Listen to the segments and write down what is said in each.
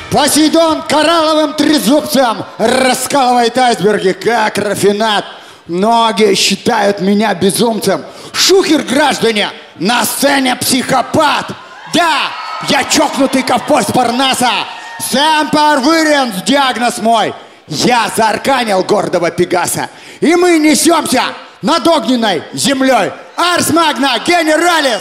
Посейдон коралловым трезубцем раскалывает айсберги, как рафинат. Многие считают меня безумцем. Шухер, граждане, на сцене психопат. Да, я чокнутый ковбой с Парнаса. Сэмпер Выренс, диагноз мой. Я заарканил гордого Пегаса. И мы несемся над огненной землей. Арс Магна Генералис.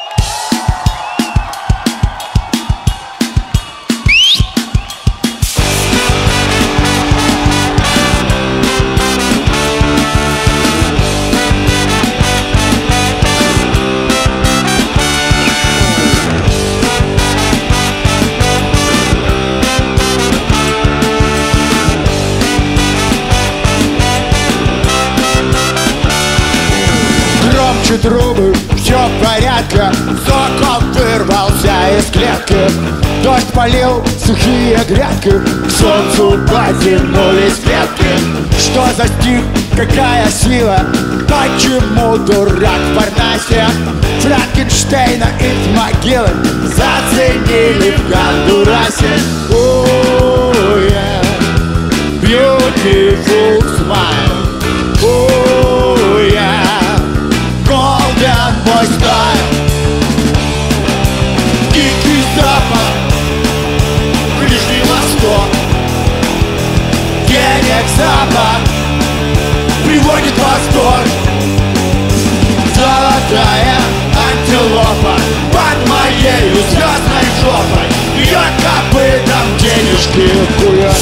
Трубы, все в порядке. Сокол вырвался из клетки. Дождь полил сухие грядки. К солнцу потянулись ветки. Что за стих, какая сила? Почему дурак в Парнасе Франкенштейна из могилы заценили в Гондурасе? Oh, yeah. Beautiful smile. Oh, yeah. Golden boy style. Дикий Запад, Ближний Восток. Денег Запад приводит в восторг. Золотая антилопа под моею звездной жопой бьет копытом денежки кует.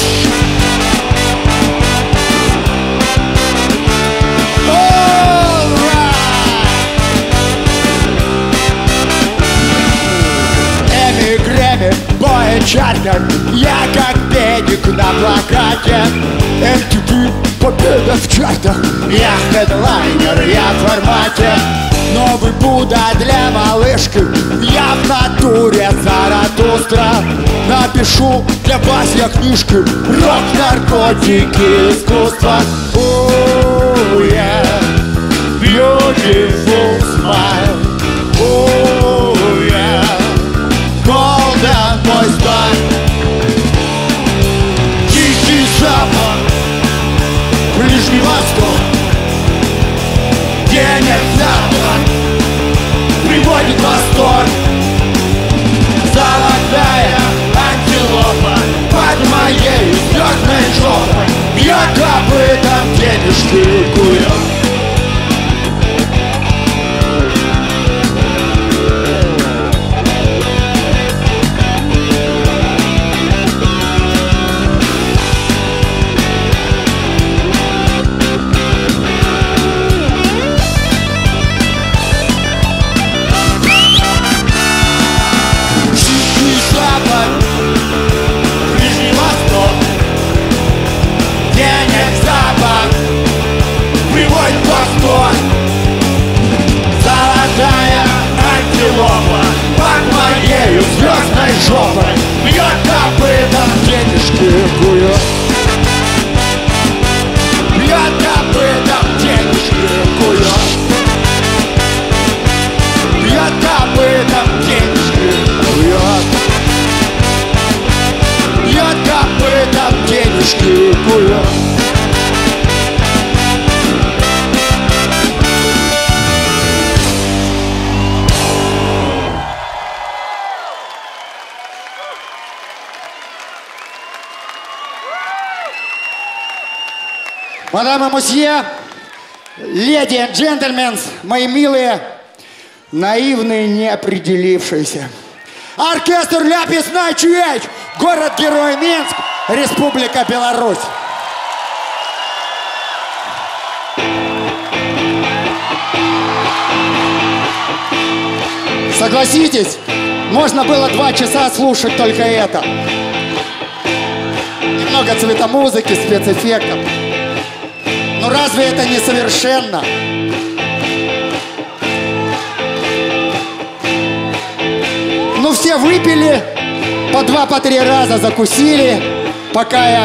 Бой чартер, я как педик на плакате. MTV, победа в чартах. Я хедлайнер, я в формате. Новый Будда для малышки. Я в натуре Заратустра. Напишу для вас я книжки. Рок, наркотики, искусство. Oh, yeah. Beautiful smile. Oh, yeah. Golden boy style. Дикий Запад, Ближний Восток. Денег Запад приводит в восторг. Золотая антилопа под моей звездной жопой бьет копытом денежки кует. Золотая антилопа под моею звездной жопой бьет копытом денежки кует. Бьет копытом денежки кует. Бьет копытом денежки кует. Бьет копытом денежки кует. Мадам и мосье, леди и джентльмены, мои милые, наивные, неопределившиеся. Оркестр «Ля Песна Чуять», город-герой Минск, Республика Беларусь. Согласитесь, можно было 2 часа слушать только это. Немного цветомузыки, спецэффектов. Но разве это не совершенно? Ну все выпили, по 2, по 3 раза закусили, пока я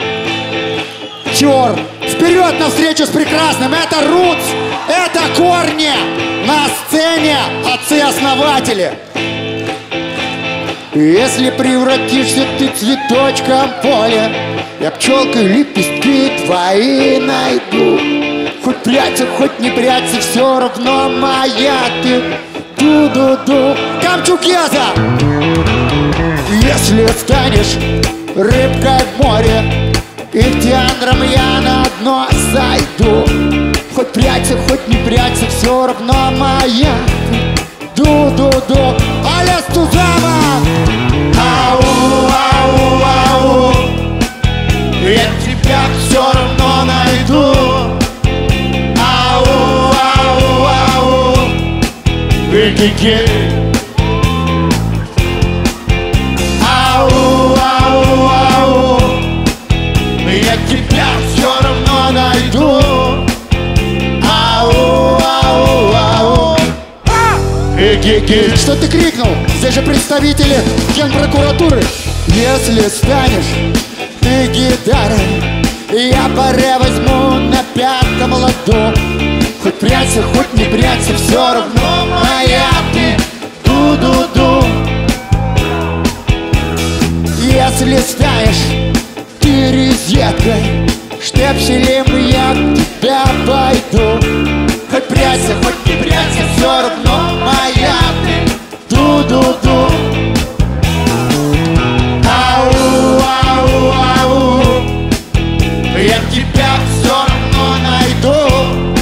тер. Вперед навстречу с прекрасным! Это Рутс, это корни! На сцене отцы-основатели. Если превратишься ты цветочком в поле, я пчелкой лепестки твои найду. Хоть прячься, хоть не прячься, все равно моя ты. Ду-ду-ду, Камчукеза! Если станешь рыбкой в море, и Ихтиандром я на дно сойду. Хоть прячься, хоть не прячься, все равно моя ты. Ду-ду-ду, Аля Стузама! Ау, ау, ау, я тебя все равно найду. Ау, ау, ау, гей. Ау, ау, ау, я тебя все равно найду. Ау, ау, ау. Что ты крикнул? Здесь же представители генпрокуратуры. Если станешь ты гитарой, я паре возьму на пятом ладу. Хоть прячься, хоть не прячься, все равно моя ты. Ду-ду-ду. Если станешь ты резеткой, штепселем я к тебя пойду. Хоть прячься, хоть не прячься, все равно моя ты. Ду-ду-ду. Ау, ау, ау, я тебя все равно найду.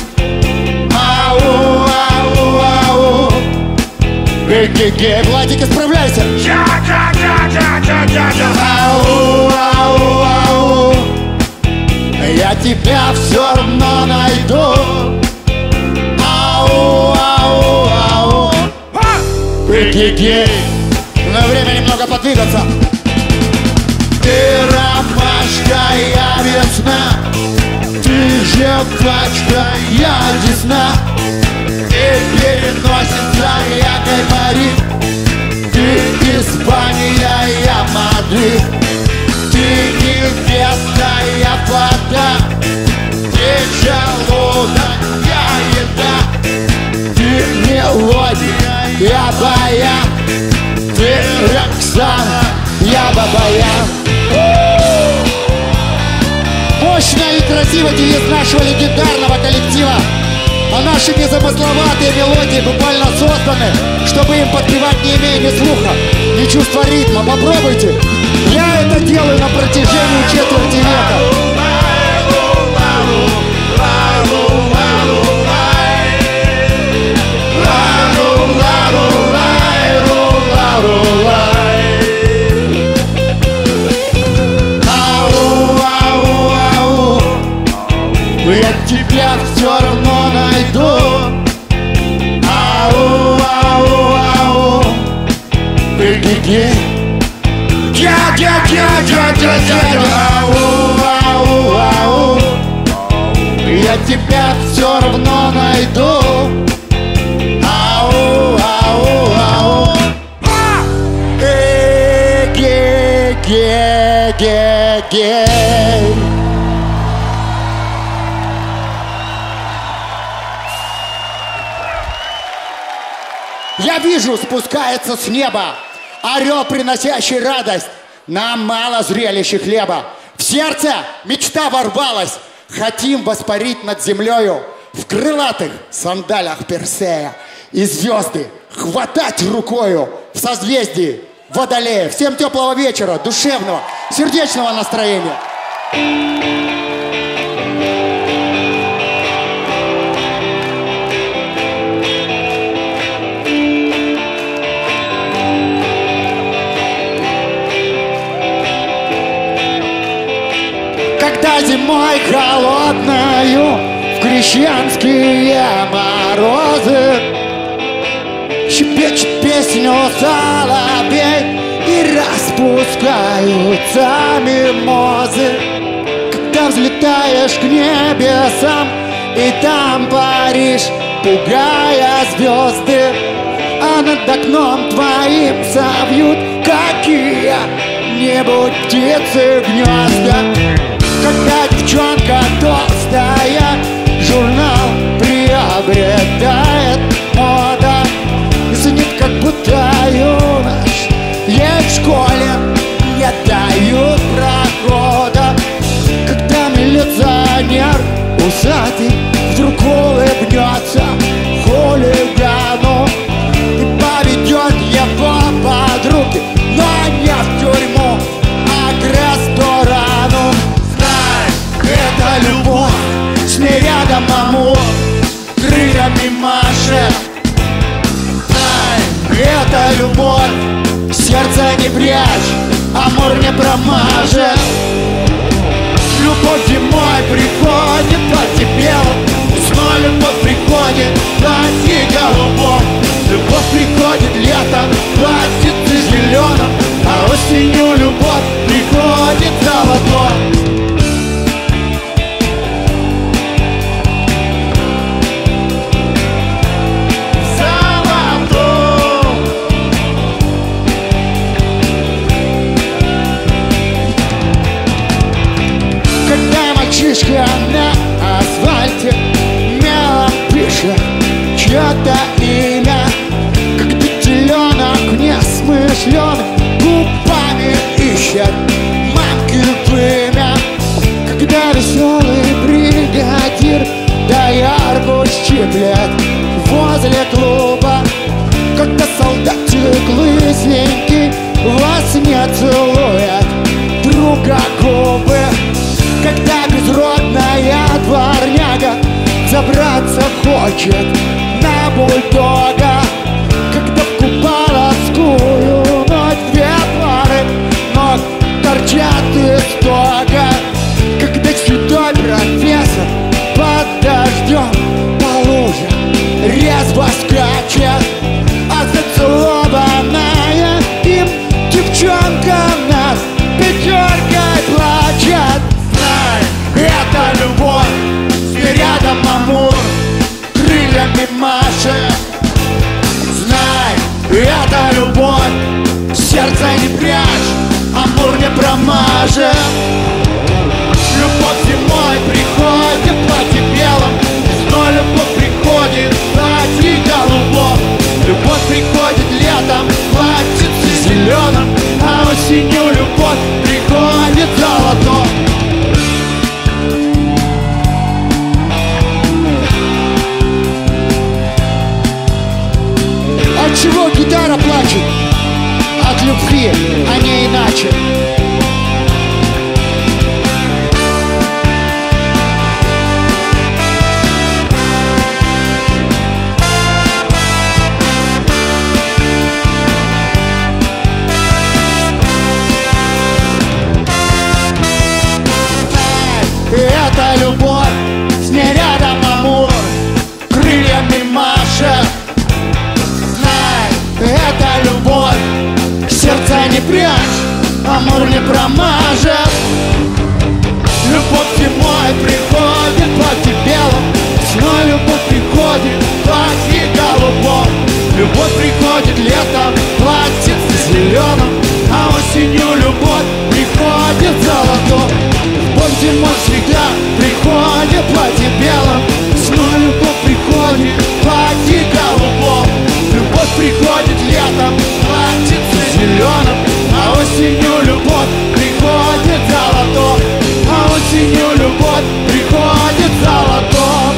Ау, ау, ау, гей-гей-гей, Владик, исправляйся. Ау, ау, ау, я тебя все равно найду. Ау, ау, ау, гей-гей-гей. Но время немного подвигаться. Ты ромашка, я весна, ты жвачка, я десна, ты переносится, я гайморит, ты Испания, я Мадрид, ты невеста, я вода, ты желудок, я еда, ты мелодия, я баян, ты Роксана, я Бабаян. Мощно и красиво девиз нашего легендарного коллектива. А наши незамысловатые мелодии буквально созданы, чтобы им подпевать, не имея ни слуха, ни чувства ритма. Попробуйте. Я это делаю на протяжении четверти века. Я тебя все равно найду. Ау, ау, ау, гей-гей. Ау, ау, ау, я тебя все равно найду. Ау, ау, ау, гей-гей-гей-гей. Я вижу, спускается с неба орел, приносящий радость. Нам мало зрелищ и хлеба. В сердце мечта ворвалась. Хотим воспарить над землею в крылатых сандалях Персея. И звезды хватать рукою в созвездии Водолея. Всем теплого вечера, душевного, сердечного настроения. Когда зимой холодною в крещенские морозы щебечет песню соловей и распускаются мимозы. Когда взлетаешь к небесам и там паришь, пугая звезды, а над окном твоим совьют какие-нибудь птицы гнезда. Когда девчонка толстая журнал приобретает мода, и звенит, как будто юнош ей в школе не дают прохода, когда милиционер усатый вдруг улыбнется хулигану и поведет его под руки, но не в тюрьму, а к ресторану. Знай, это любовь, с ней рядом амур крыльями машет. Знай, это любовь, сердце не прячь, амур не промажет. Любовь зимой приходит, платье белым, весной любовь приходит, платье голубом. Любовь приходит летом, платье зеленым, а осенью любовь приходит золотом. Мальчишка на асфальте мелом пишет чье-то имя, когда теленок несмышленый губами ищет мамки вымя, когда веселый бригадир доярку щиплет возле клуба, когда солдатик лысенький во сне целует друга губы, когда безродная дворняга забраться хочет на бульдога, когда в купаловскую ночь две пары ног торчат из тога, когда седой профессор под дождем по луже резво скачет, а зацелованная им девчонка нас пятеркой плачет. Это любовь, с рядом амур крыльями машет. Знай, это любовь, сердце не прячь, амур не промажет. Любовь зимой приходит, платье белым, весной любовь приходит, платье голубом. Любовь приходит летом, платье зеленым, а осенью любовь приходит золотом. Отчего гитара плачет? От любви, а не иначе. Это любовь, с ней рядом амур крыльями машет. Это любовь, сердце не прячь, амур не промажет. Любовь зимой приходит, платье белым, весной любовь приходит, платье голубом. Любовь приходит летом, платье зеленым, а осенью любовь приходит золотом. Любовь зимой всегда приходит, платье белым, весной любовь приходит, платье голубом. Любовь приходит летом, платьице зеленым, а осенью любовь приходит золотом, а осенью любовь приходит золотом.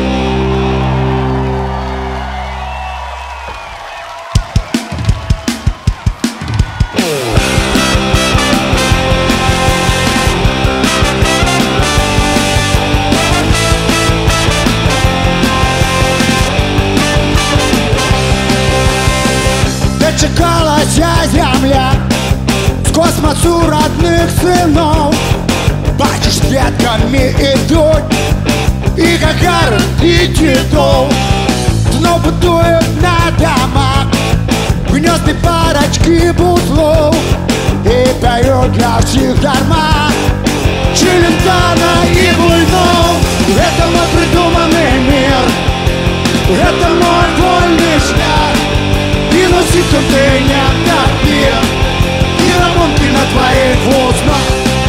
Дочекалась земля с космосу родных сынов. Бачишь, с ветками идут и Гагарин, и Титов. Снова дует на домах гнезды парочки бутлов и поют для всех дарма Челентана и Буйнов. Это мой придуманный мир, это мой вольный взгляд. И носит контейнер на пир, и ремонты на твоих уснах.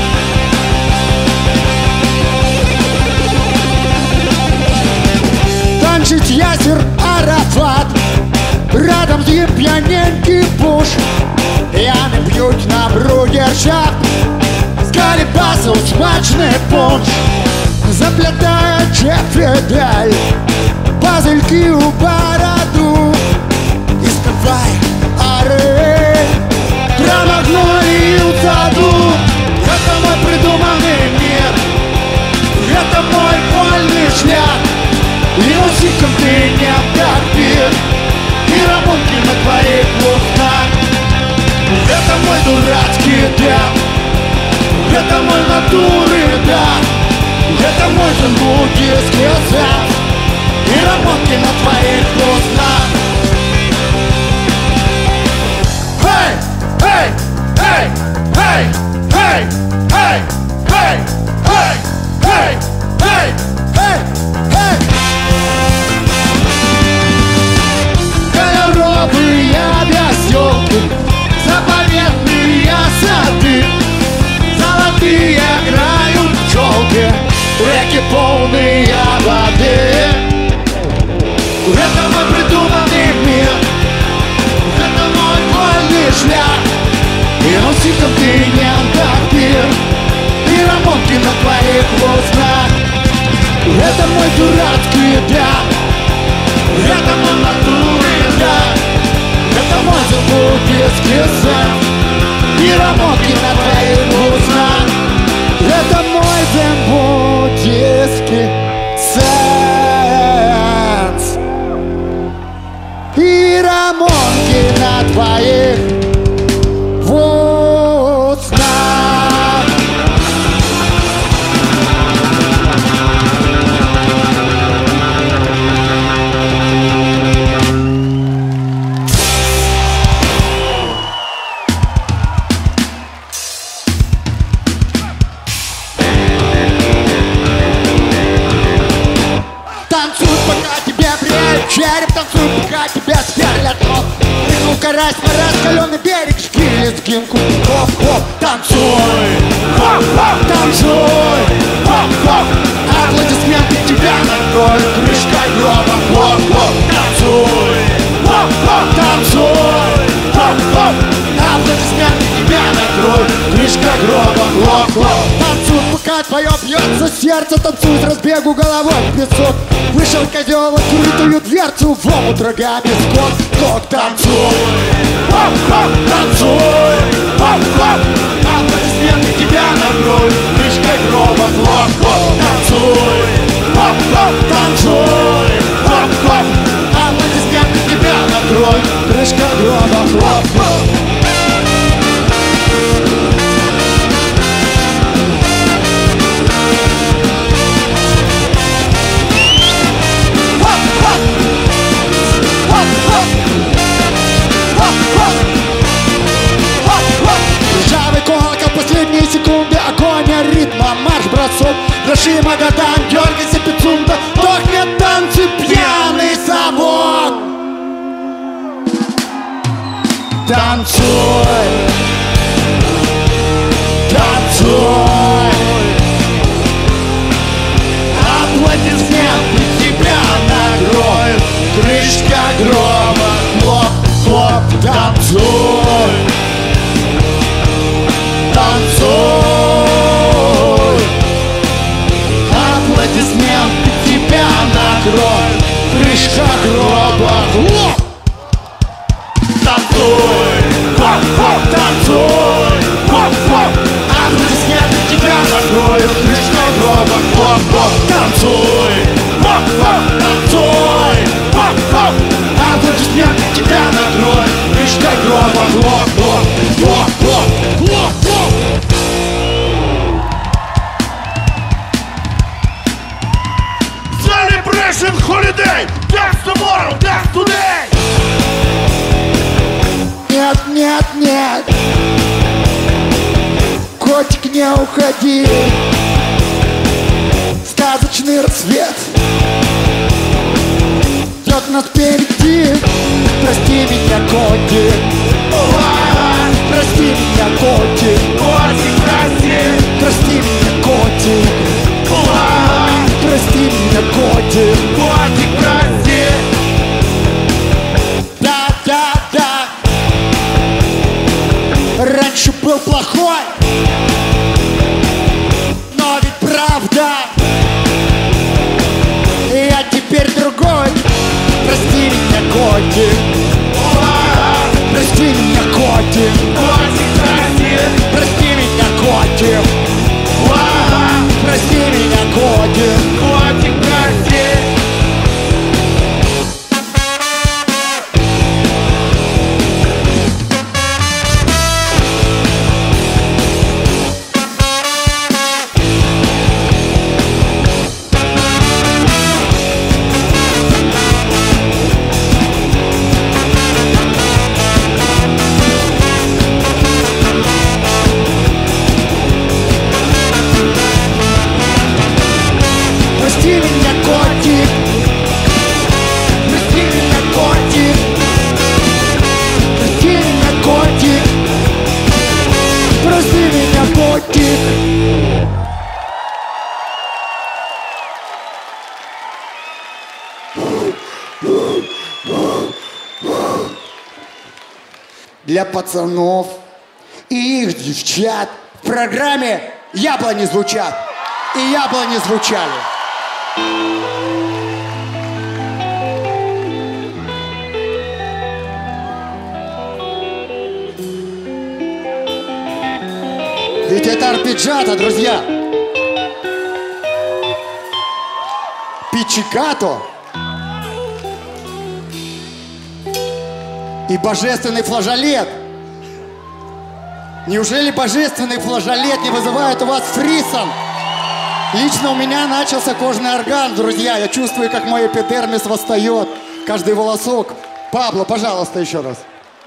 Танчить Ясер Арафат, рядом с ним пьяненький Буш. Пьяный чуть на брудершафт. С Карибасов смачный пунш, заплетая джек-фидель, базельки у бороду, издавай орель, промагнолию в саду. Это мой придуманный мир, это мой вольный шлях, и усиком ты не отдохнешь, и рамонки на твоих устах. Это мой дурацкий день, это мой натуры дар, это мой буддийский сан, и рамонки на твоих устах. Эй, эй, эй, эй, эй, эй, эй, эй, эй, эй, эй, эй. Кольоровые объяснёнки, заповедные сады, золотые играют пчелки, реки полные воды. Это мой придуманный мир, это мой вольный шлях, и носиком ты не отдохнешь, и рамонки на твоих устах. Это мой дурацкий дар, это мой натурный дар, это мой буддийский сан, и рамонки на твоих устах. Это мой буддийский сеанс, и рамонки на твоих устах. Танцуй, пока тебе бреют череп, танцуй, пока тебя сверлят ног. Прыгнул карась на раскаленный берег, шкили скинку, хоп-хоп. Танцуй, хоп-хоп, танцуй, хоп-хоп. Аплодисменты тебя накроют крышкой гроба, хоп-хоп. Танцуй, хоп-хоп, танцуй, хоп-хоп. Аплодисменты тебя накроют крышкой гроба, хоп-хоп. Танцуй, пока твое бьется сердце, танцуй с разбегу головой в песок. Вышел козел, открытую дверцу, в омут рога без кот. Танцуй, хоп-хоп, танцуй, хоп-хоп. Аплодисменты тебя накроют крышкой гроба, хоп-хоп. Танцуй, хоп-хоп, танцуй, хоп-хоп. Аплодисменты тебя накроют крышкой гроба, хоп-хоп. Ржавый колокол, последние секунды агония ритма, марш-бросок. Дрожи Магадан, дергайся Пицунда, дохнет танцы пьяный совок. Танцуй, танцуй, аплодисменты тебя накроют крышка гроба, хлоп-хлоп. Танцуй, танцуй, аплодисменты тебя накроют крышка гроба, хлоп. Танцуй, хоп-хоп, танцуй, хоп-хоп. Аплодисменты тебя накроют крышка гроба, хлоп-хлоп. Танцуй, хоп-хоп, танцуй, хоп-хоп. Аплодисменты тебя накроют крышка гроба, хлоп-хлоп, хлоп-хлоп, хлоп-хлоп. Celebration holiday, dance tomorrow, dance today. Нет, нет, нет, котик, не уходи. Сказочный рассвет ждет нас впереди. Прости меня, котик, прости меня, котик, котик, прости. Прости меня, котик, прости меня, котик, котик, прости. Да, да, да. Раньше был плохой, но ведь правда, я теперь другой. Прости меня, котик, прости меня, котик, прости меня, котик, прости меня, котик, прости. Прости меня, котик, прости меня, котик, прости меня, котик, прости меня, котик. Для пацанов и их девчат в программе «Яблони звучат» и «Яблони звучали». Ведь это арпеджиато, друзья. Пичикато и божественный флажолет. Неужели божественный флажолет не вызывает у вас фрисон? Лично у меня начался кожный орган, друзья. Я чувствую, как мой эпидермис восстает. Каждый волосок. Пабло, пожалуйста, еще раз.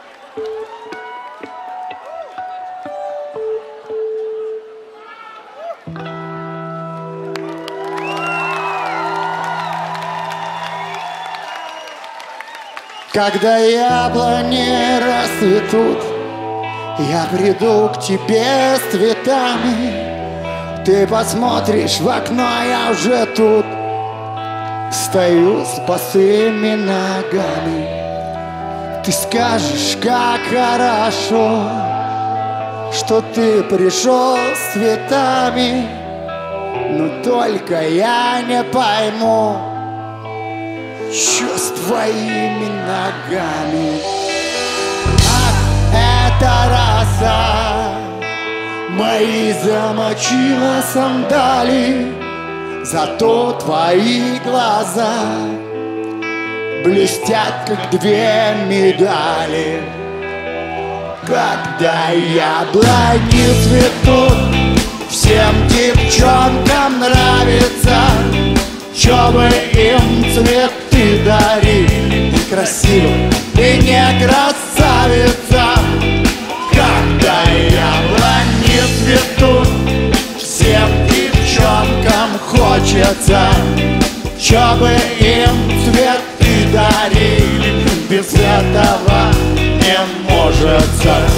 Когда яблони расцветут, я приду к тебе с цветами. Ты посмотришь в окно, я уже тут стою с босыми ногами. Ты скажешь, как хорошо, что ты пришел с цветами. Но только я не пойму, что с твоими ногами. Ах, это роса мои замочила сандали, зато твои глаза блестят, как две медали. Когда яблони цветут, всем девчонкам нравится, чё бы им цветы дарить. И красивая, и не красавица. Когда яблони цветут, всем девчонкам хочется, чё бы им цветы дарили. Без этого не может.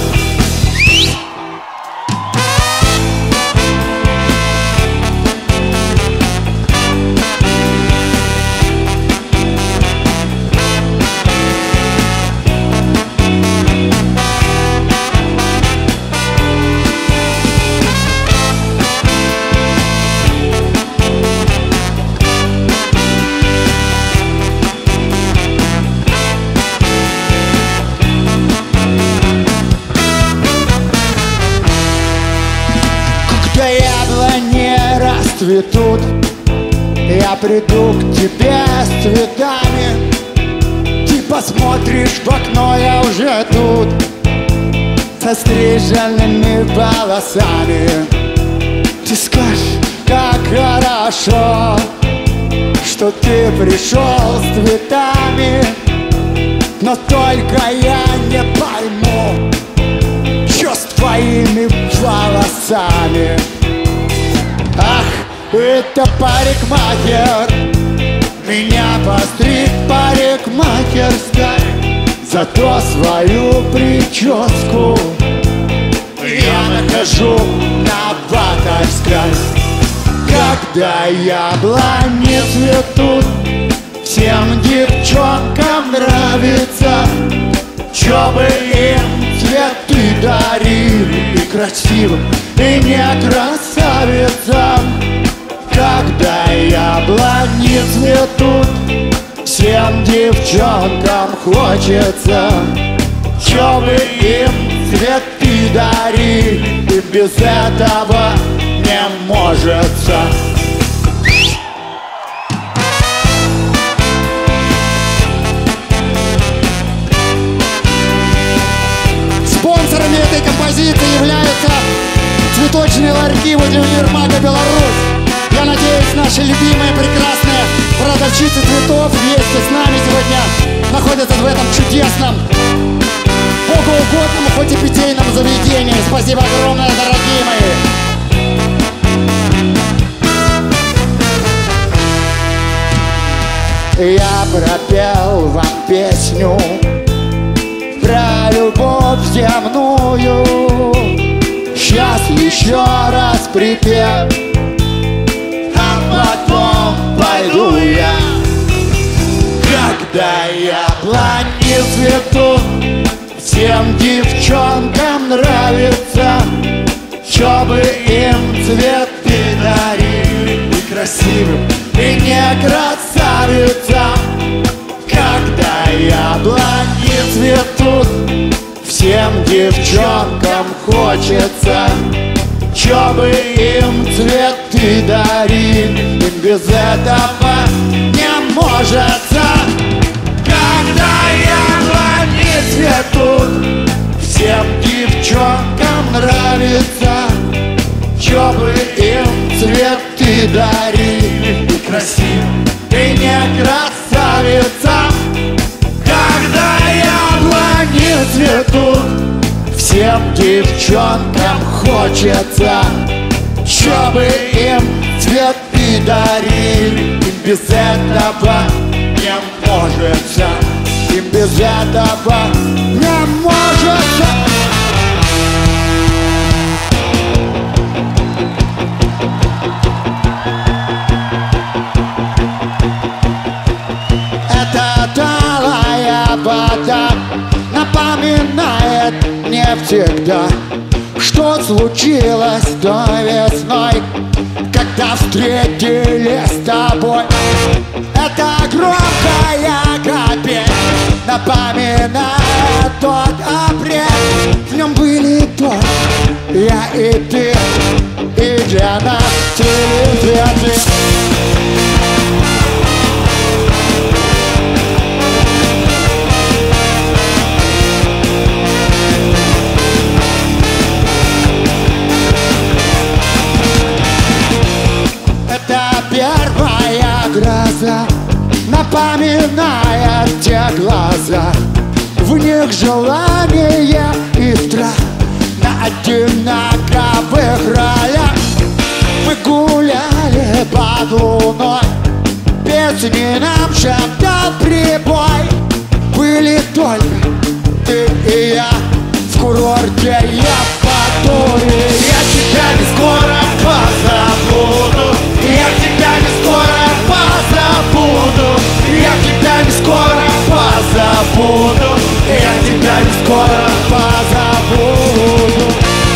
Цветут, я приду к тебе с цветами. Ты посмотришь в окно, я уже тут со стриженными волосами. Ты скажешь, как хорошо, что ты пришел с цветами. Но только я не пойму, что с твоими волосами. Ах, это парикмахер, меня постриг парикмахерской. Зато свою прическу я нахожу на Батарской. Когда яблони цветут, всем девчонкам нравится, чё бы им цветы дарили. И красивым и не красавицам. Когда яблони цветут, всем девчонкам хочется, чтобы им цветы дарить, и без этого не может. Спонсорами этой композиции являются цветочные ларьки возле универмага «Беларусь». Я надеюсь, наши любимые, прекрасные продавщицы цветов вместе с нами сегодня находятся в этом чудесном, богоугодном, хоть и питейном заведении. Спасибо огромное, дорогие мои. Я пропел вам песню про любовь земную. Сейчас еще раз припев, потом пойду я. Когда яблони цветут, всем девчонкам нравится, чтобы им цветы дарили, и красивым, и не красавицам. Когда яблони цветут, всем девчонкам хочется, чтобы им цветы дарили, им без этого не может. Когда яблони цветут, всем девчонкам нравится, чтобы им цветы дарили, и красивым, и не красавицам. Когда яблони цветут, всем девчонкам хочется, чтобы им цветы дарили, им без этого не может, им без этого не может. Эта талая вода напоминает не всегда, что случилось той весной, когда встретились с тобой. Это громкая капель напоминает тот апрель. В нем были только я и ты, и для нас цветы. Первая гроза напоминает те глаза, в них желание и страх на одинаковых ролях. Мы гуляли под луной, песни нам шептал прибой. Были только ты и я в курорте Евпатории. Я тебя не скоро позабуду, я тебя не скоро позабуду, я тебя не скоро позабуду, я тебя не скоро позабуду.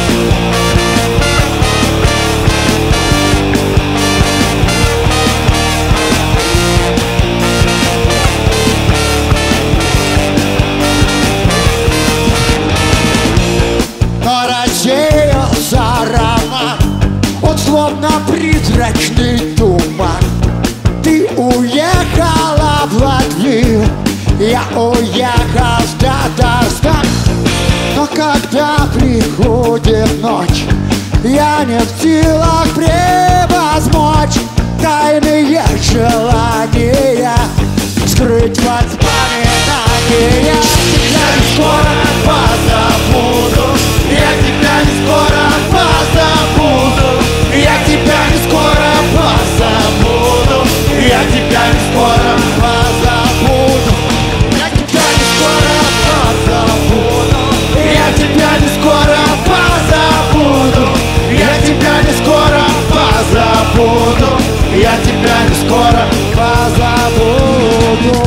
Но рассеялся аромат, он словно призрачный туман. Ты уехала в Латвию, я уехал в Татарстан. Но когда приходит ночь, я не в силах превозмочь тайные желания, скрыть воспоминания. Я не скоро позабуду, я тебя не скоро позабуду, я тебя не скоро позабуду, я тебя не скоро позабуду, я тебя не скоро позабуду, я тебя не скоро позабуду, я тебя не скоро позабуду, я тебя не скоро позабуду.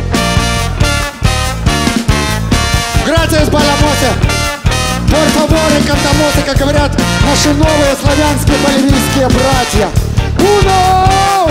Gracias para la voz. Por favor, Носы, как говорят наши новые славянские боливийские братья. Уно!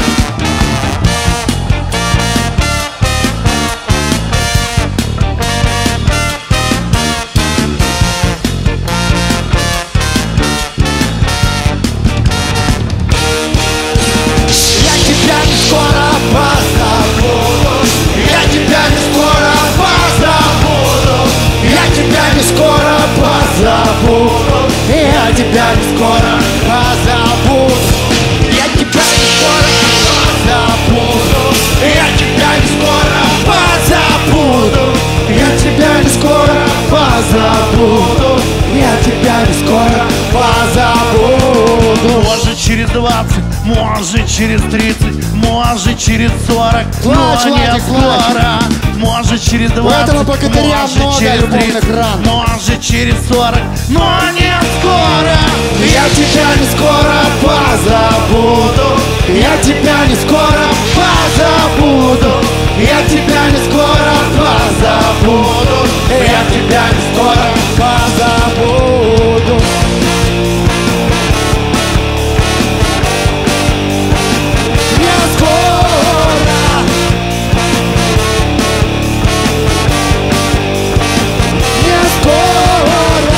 Я тебя не скоро позабуду. Я тебя не скоро позабуду. Я тебя не скоро позабуду. Я тебя не скоро позабуду. Я тебя не скоро позабуду. Может через 20, может через 30, может через 40, Плачь, но не Владик, скоро. Может через 20, У этого богатыря может много через любовных 30, ран. может через 40, но не скоро. Я тебя не скоро позабуду. Я тебя не скоро позабуду. Я тебя не скоро позабуду. Я тебя не скоро позабуду. Не скоро. Не скоро.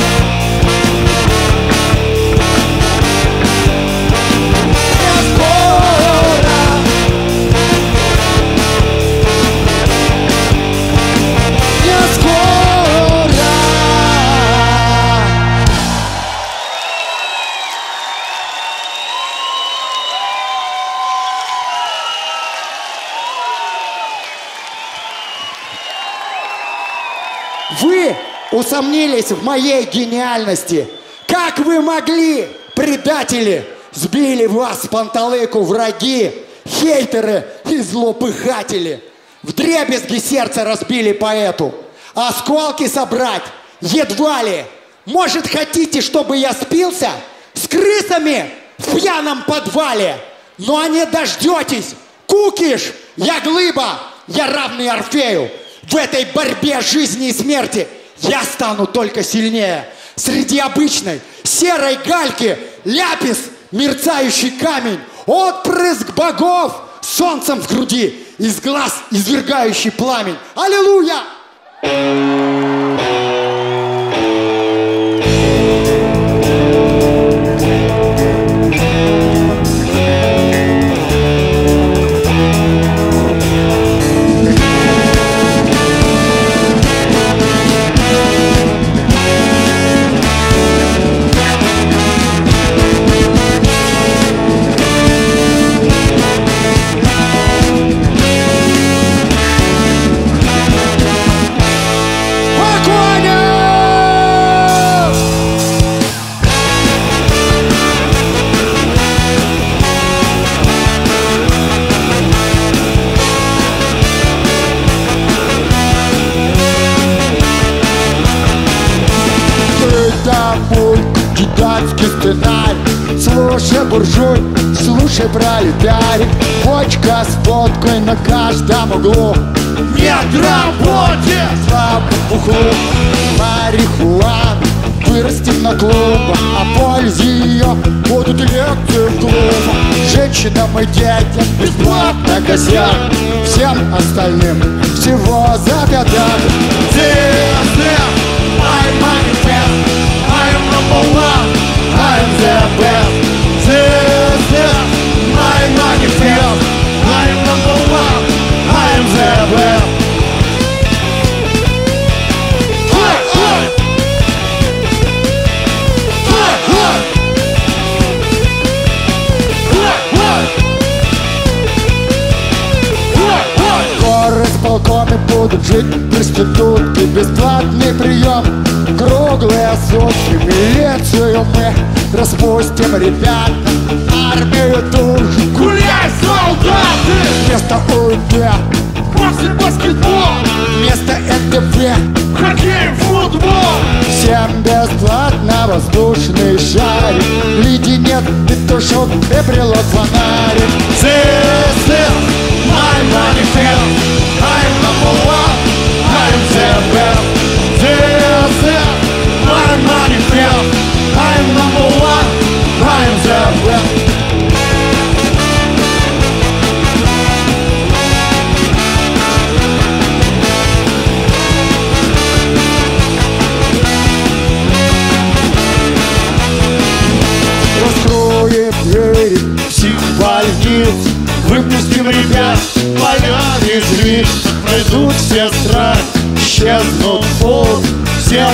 Вы усомнились в моей гениальности. Как вы могли, предатели? Сбили вас с панталыку враги, хейтеры и злопыхатели. Вдребезги сердце разбили поэту. Осколки собрать едва ли. Может, хотите, чтобы я спился с крысами в пьяном подвале? Но не дождетесь. Кукиш, я глыба, я равный Орфею. В этой борьбе жизни и смерти я стану только сильнее. Среди обычной серой гальки ляпис, мерцающий камень, отпрыск богов солнцем в груди, из глаз извергающий пламень. Аллилуйя! Гигантский сценарий. Слушай, буржуй, слушай, пролетарий. Бочка с водкой на каждом углу. Нет работе! Слабо пухлу. Марихуана вырастим на клумбах. О пользе ее будут лекции в клубах. Женщинам и детям бесплатно косяк. Всем остальным всего за пятак. This is my manifest. I am number one. I am the best. This is my manifest. I am number one. I am the best. Полкоми будут жить проститутки. Бесплатный прием, круглые сутки. Милицию мы распустим, ребята. Армию тоже. Гуляй, солдаты! Вместо УД, После баскетбол, вместо НТВ, хоккей, футбол. всем бесплатно воздушный шарик. Леденец, петушок и прилот фонарик. This is my manifest. I am number one. I am the best. This is my manifest.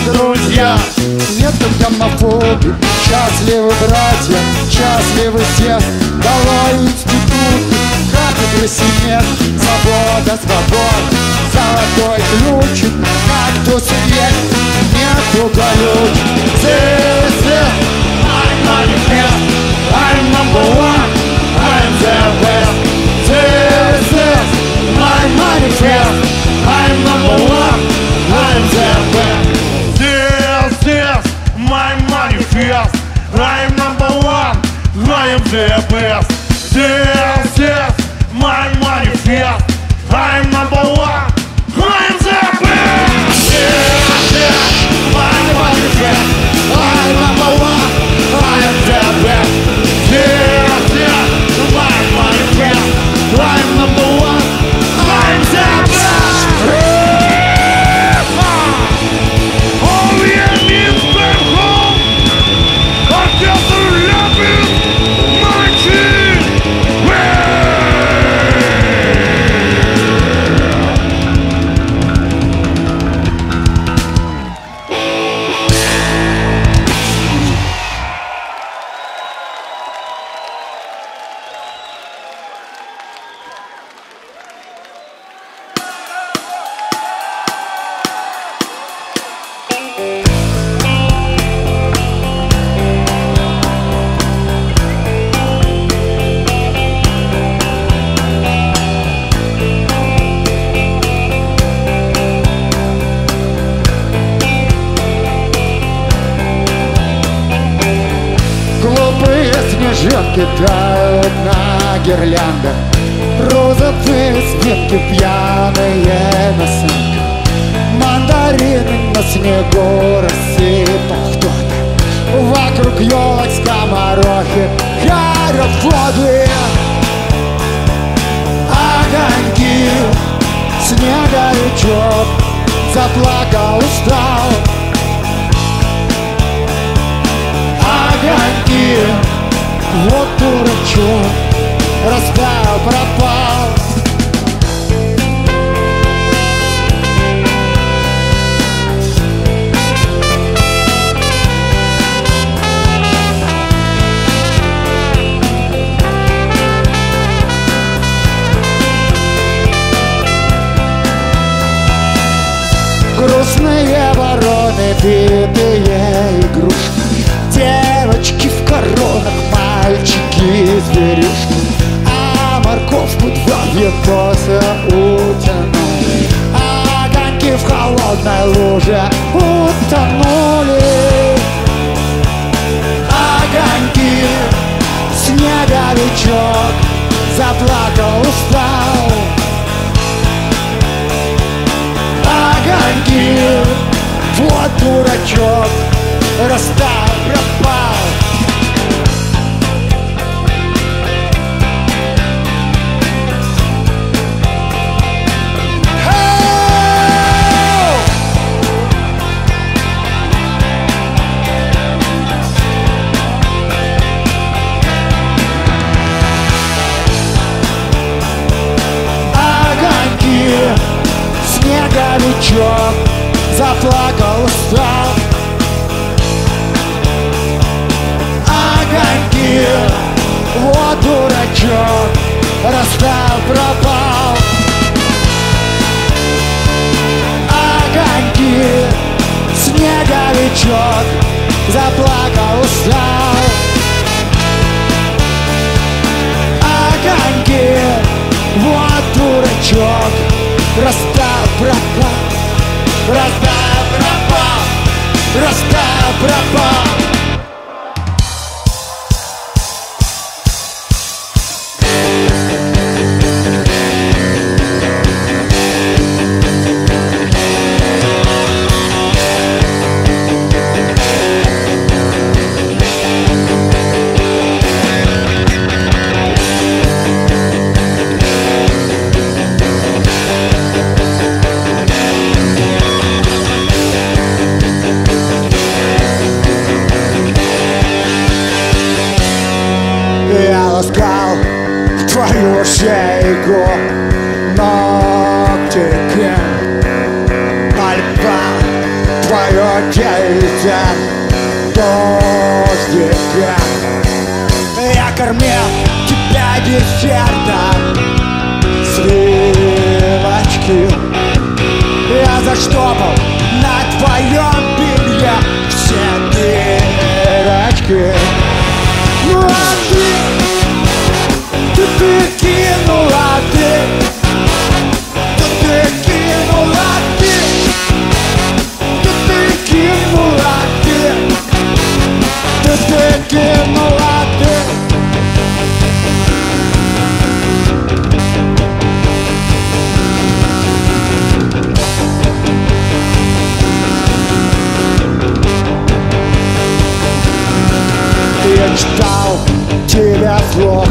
друзья. Нету гомофобии, счастливы братья, счастливы все. Долой институты, кафедры семет. Свобода, свобода, золотой ключик, кактус есть, нету колючек. This is my manifest. I'm number one, I'm the best. This is my manifest. I'm number one, I'm the best. This is my manifest. I'm number one, I am the best. This is my manifest. I'm number one, I am the best. This is my manifest. I'm number one, I am the best. This is my manifest. I'm number one, I'm the best. All we need is back home. Orchestra Lapis, marching. Глупые снежинки тают на гирляндах, розовые свинки пьяные на санках. Мандарины на снегу рассыпал кто-то. Вокруг елок скоморохи харят воды. Огоньки, снеговичок заплакал, устал. Огоньки, вот дурачок, растаял, пропал. Грустные вороны, битые игрушки, девочки в коронах, мальчики зверюшки. А морковку два винтоса утянули, огоньки в холодной луже утонули. Огоньки, снеговичок заплакал, устал. Огоньки, вот дурачок, растаял, пропал. Огоньки, снеговичок заплакал, устал. Огоньки, вот дурачок, растаял, пропал. Огоньки, снеговичок заплакал, устал. Огоньки, вот дурачок, растаял, пропал. Растаял, пропал, растаял, пропал. Я ласкал твою шейку ногтиком, полюбал твое летят дождика. Я кормил тебя десертом сливочки. Я заштопал на твоем белье все дырочки. Ну а ты кинула, ты кинула, ты кинула, ты кинула, ты. Я читал тебя вслух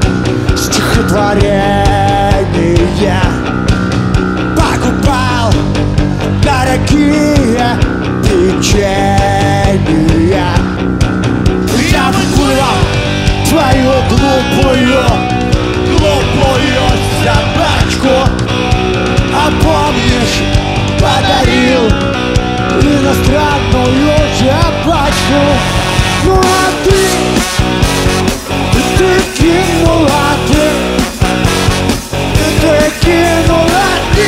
стихотворения, покупал дорогие печенья. Я выплывал твою глупую собачку. А помнишь, подарил иностранную собачку. Ну а ты кинула, ты кинула, ты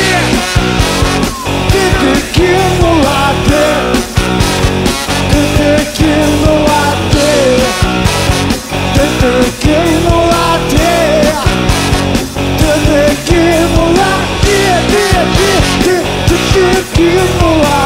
кинула, ты кинула, ты кинула, ты кинула, кинула,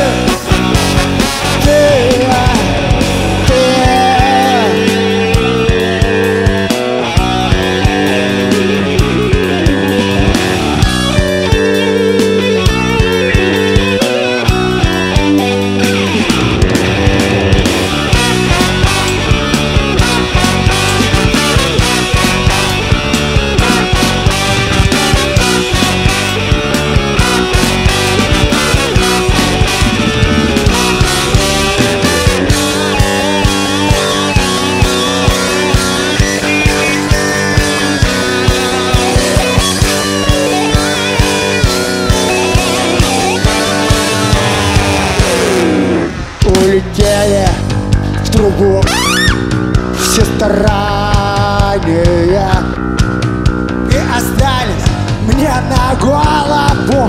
улетели в трубу все старания и остались мне на голову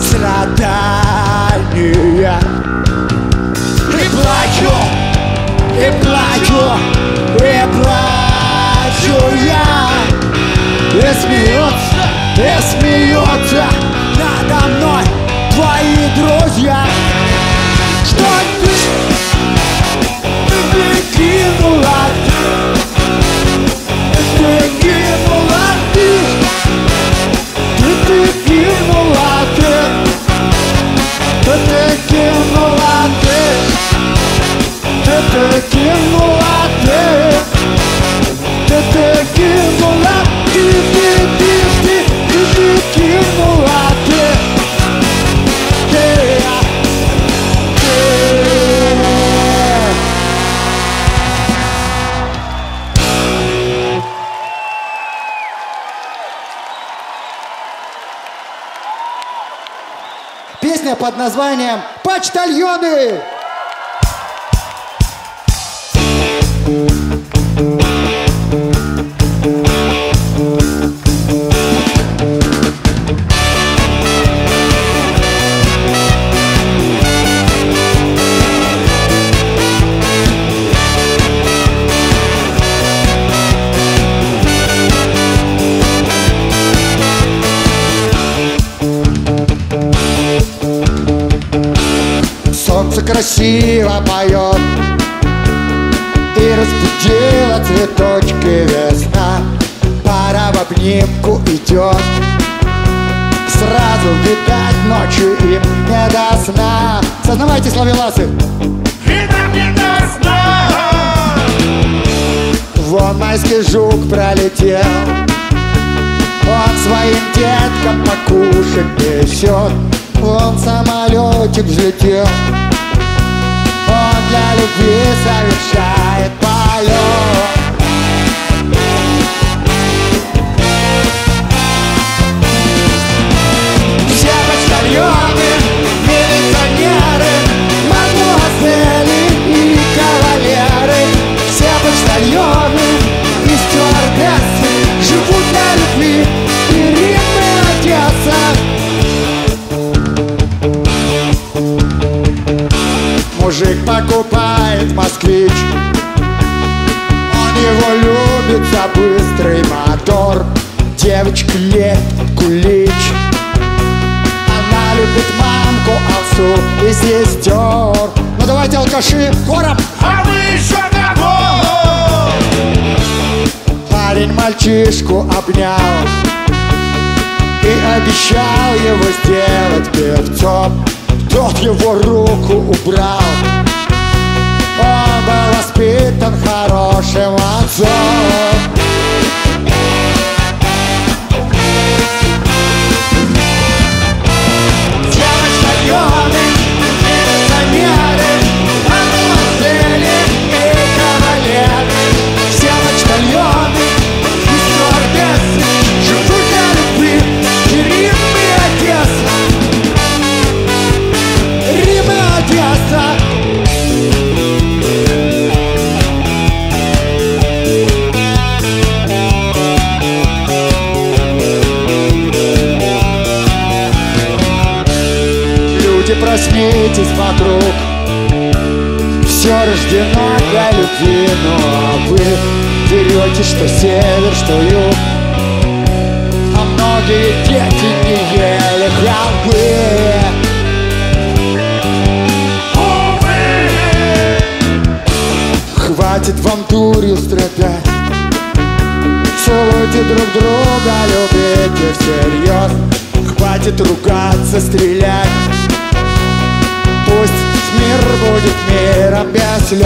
страдания. И плачу, и плачу, и плачу я. И смеются надо мной твои друзья. Что ты кинула, ты кинула, ты кинула, ты кинула, ты кинула, ты кинула, ты кинула, Песня под названием «Почтальоны». Солнце красиво поет и разбудила цветочки весна. Пора в обнимку идет, сразу видать ночью им не до сна. Сознавайтесь, ловеласы! И нам не до сна. Вон майский жук пролетел, он своим деткам покушать несет. Вон самолетик взлетел, он для любви совершает полет. Все почтальоны, милиционеры, матросы тебя быстрый мотор. Девочка лепит кулич, она любит мамку, овцу и сестер. Ну давайте, алкаши, хором! А вы еще кого? Парень мальчишку обнял и обещал его сделать певцом. Тот его руку убрал, он был воспитан хорошим отцом. Девочка юный, милиционеры, модели и кавалеры. Девочка юный, и стюардессы живут для любви и Рим и Одесса. Рим и Одесса. Проснитесь вокруг, все рождено для любви, ну а вы берете, что север, что юг, а многие дети не ели халвы. Хватит вам дурью страдать, целуйте друг друга, любите всерьез. Хватит ругаться, стрелять, пусть мир будет миром без слез.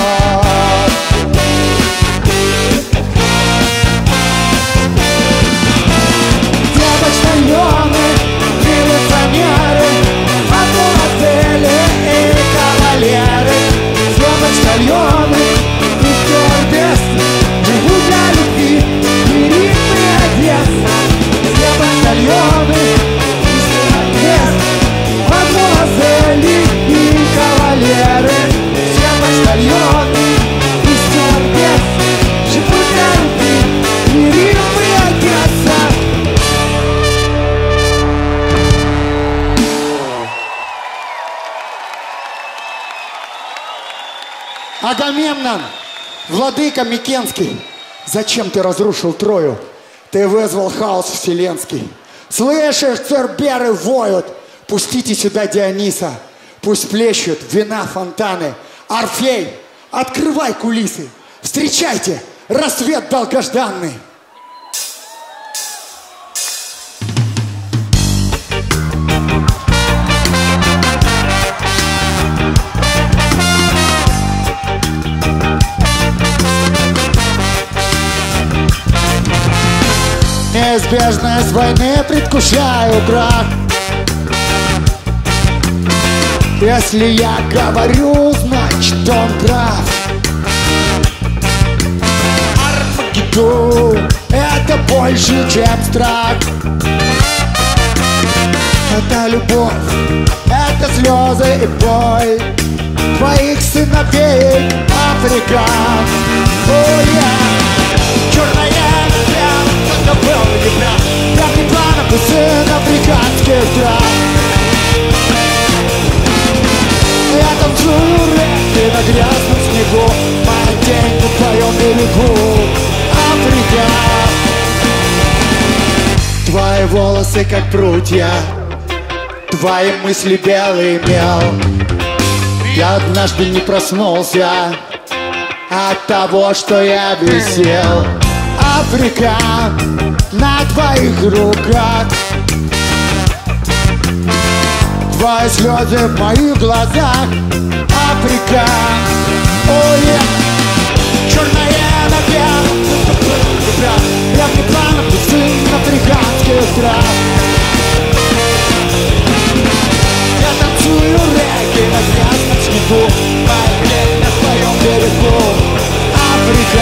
Девочка юный, милиционеры, модели и кавалеры. Девочка юный, и стюардессы живут для любви и Рим и Одесса. Девочка юный, и стюардессы, мадемуазели и кавалеры. Все почтальоны и стюардессы живут для любви и Рим и Одесса. Агамемнон, владыка Микенский, зачем ты разрушил Трою? Ты вызвал хаос вселенский. Слышишь, церберы воют. Пустите сюда Диониса, пусть плещут вина фонтаны. Орфей, открывай кулисы, встречайте рассвет долгожданный. Неизбежность войны предвкушаю крах. Если я говорю, значит он прав. Армагеддон — это больше, чем страх. Это любовь, это слезы и боль твоих сыновей, Африка. О, я, черная прям, кто был не прав. Прям не планов и сын африканских трав. Я танцую рэп на грязном снегу, моя тень на твоем берегу, Африка. Твои волосы как прутья, твои мысли белый мел. Я однажды не проснулся от того, что я висел. Африка на твоих руках, твои слезы в моих глазах, Африка. Ой, черная на белом, прям не планов, ты сын африканских трав. Я танцую регги на грязном снегу, моя плеть на твоем берегу, Африка.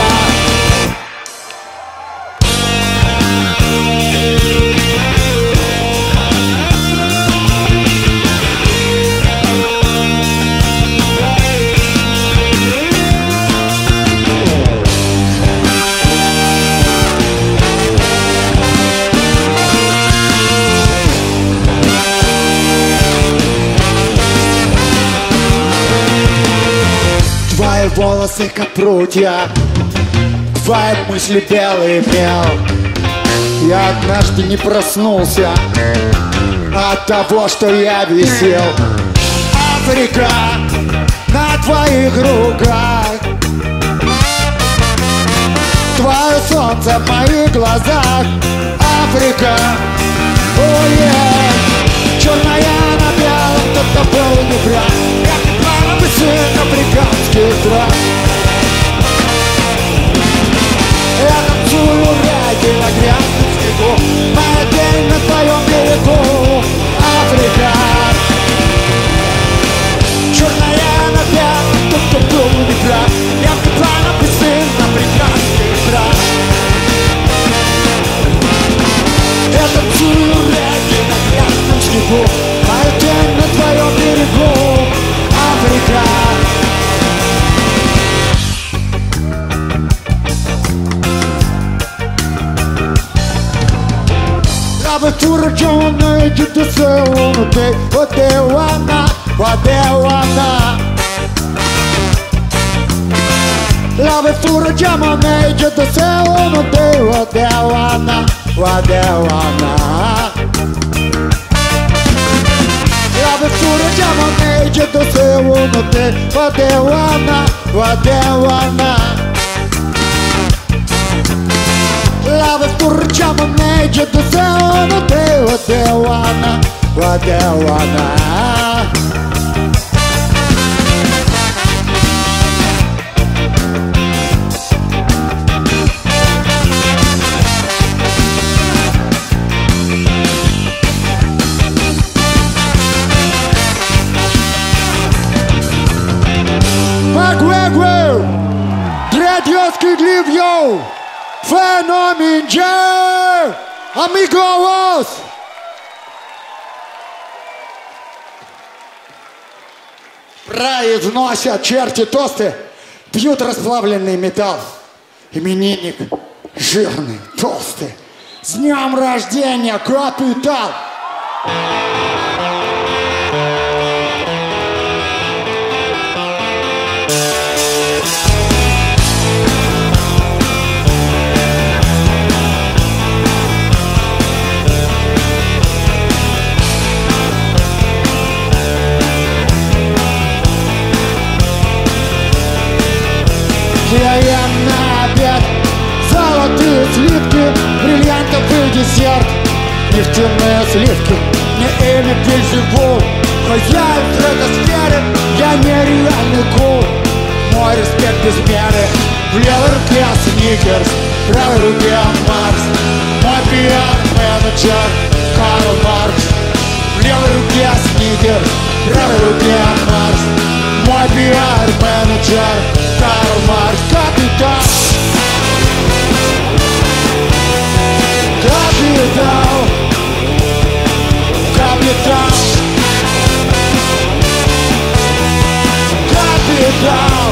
Волосы как прутья, убивает мысли белый мел. Я однажды не проснулся от того, что я висел. Африка на твоих руках, твое солнце в моих глазах. Африка, черная на белом, кто-то был не прав. Я плановый сын африканских трав. Я танцую ряги на грязном снегу, моя день на твоем берегу. Африка, черная на белом, тот, кто был не прав. Я плановый сын африканских трав. Я танцую ряги на грязном снегу, моя день на твоем берегу. Африка. Avventura giovane che tu sei uno te, Odewana. L'avventura giovane che tu sei uno te, Odewana. L'avventura giovane che tu sei uno te, Odewana. L'avventura giovane che tu sei uno te, Odewana. Magwegwe, Dredioski Glivio, Fenomen J, Amigos. Произносят черти тосты, пьют расплавленный металл. Именинник жирный, толстый. С днем рождения, капитал! Я ем на обед золотые сливки, бриллиантовый десерт, нефтяные сливки. Мне имя Бельзевул, хозяин стратосферы, я нереальный кул. Мой респект без меры. В левой руке Сникерс, в правой руке Марс. Мой пиар-менеджер Карл Маркс. В левой руке Сникерс, в правой руке Марс. Мой пиар-менеджер Карл Маркс. Капитал, капитал, капитал, капитал.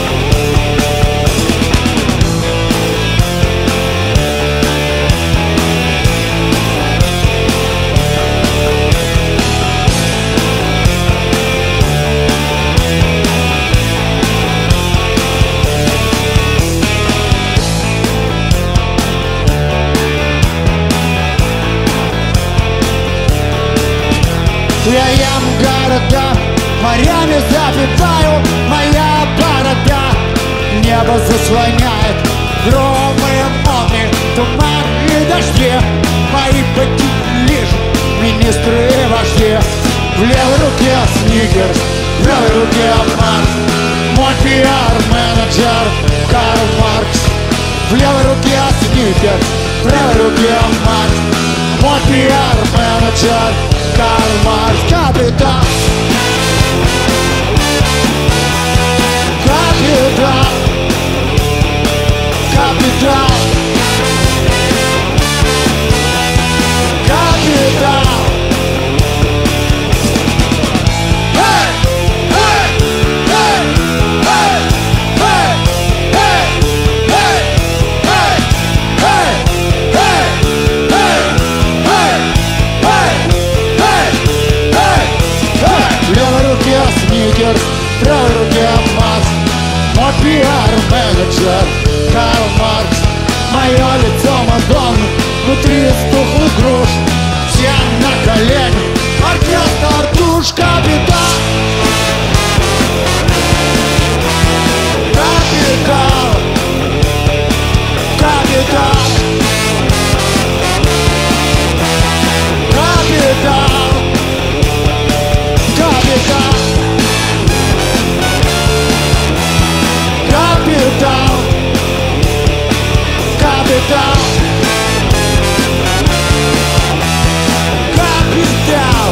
Я ем города, морями запиваю, моя борода небо заслоняет. Громы, молнии, туман и дожди, мои пути лишь министры и вожди. В левой руке Сникерс, в правой руке Марс. Мой пиар-менеджер Карл Маркс. В левой руке Сникерс, в правой руке Марс. Мой пиар-менеджер Карл Маркс. Капитал, капитал, капитал, капитал. Hey! бар-менеджер Карл Маркс. Мое лицо Мадонны, внутри стухлых груш. Все на колени, оркестр душ. Капитан, капитан, капитан, капитан, капитан, капитан, капитан, капитан.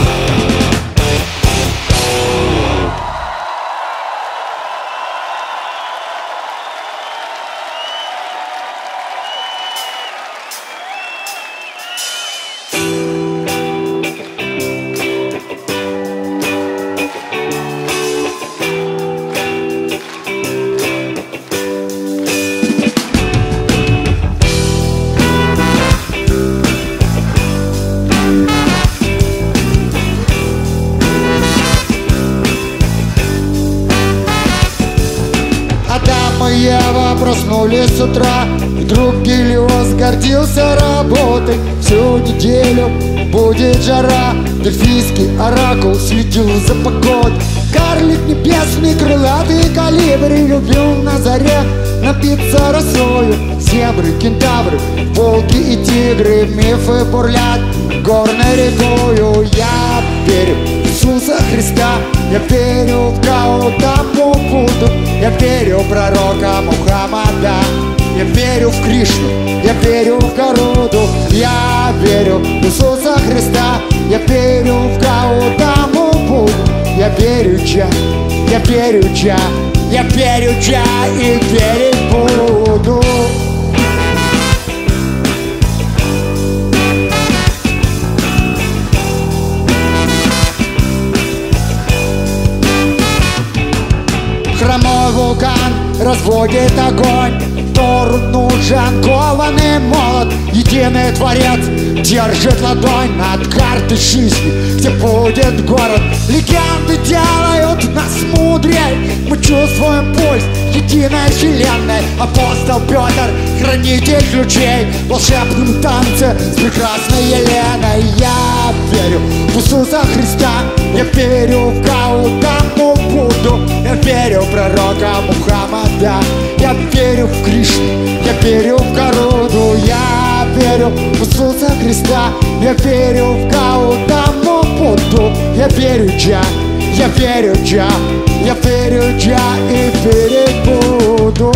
Адам и Ева проснулись с утра, и друг Гелиос гордился работой. Всю неделю будет жара, дельфийский оракул следил за погодой. Карлик небесный, крылатый калибри любил на заре напиться росою. Зебры, кентавры, волки и тигры, мифы бурлят горной рекою. Я верю в Иисуса Христа, я верю в Гаутаму Будду, я верю в пророка Мухаммада, я верю в Кришну, я верю в Гаруду. Я верю в Иисуса Христа, я верю в Гаутаму Будду, я верю Джа, я верю Джа, я верю Джа и верить буду. Хромой вулкан разводит огонь, Тору нужен кованый молот. Единый Творец держит ладонь над картой жизни, где будет город. Легенды делают нас мудрей, мы чувствуем пульс единой вселенной. Апостол Петр, хранитель ключей, в волшебном танце с прекрасной Еленой. Я верю в Иисуса Христа, я верю в Гаутаму Будду, я верю в пророка Мухаммада, я верю в Кришну, я верю в Гаруду. Я верю в Иисуса Христа, я верю в Гаутаму Будду, я верю Джа, я верю Джа, я верю Джа и верить буду.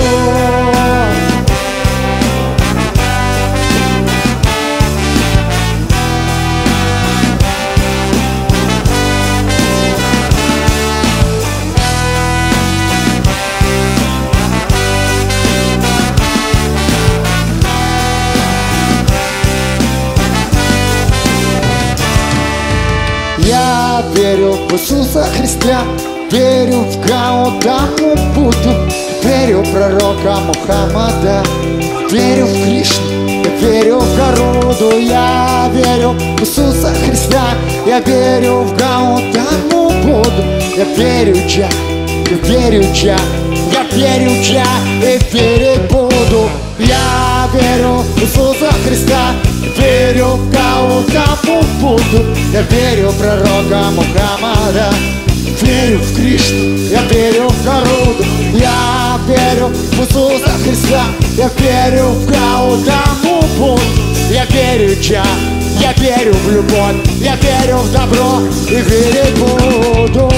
Я верю в Иисуса Христа, верю в Гаутаму Будду, верю в пророка Мухаммада, верю в Кришну, я верю в Гаруду. Я верю в Иисуса Христа, я верю в Гаутаму Будду, я верю Джа, я верю Джа, я верю Джа и верить буду. Я верю в Иисуса Христа, верю в Гаутаму Будду, я верю в пророка Мухаммада, верю в Кришну, я верю в Гаруду. Я верю в Иисуса Христа, я верю в Гаутаму Будду, я верю Джа, я верю в любовь, я верю в добро и верить буду.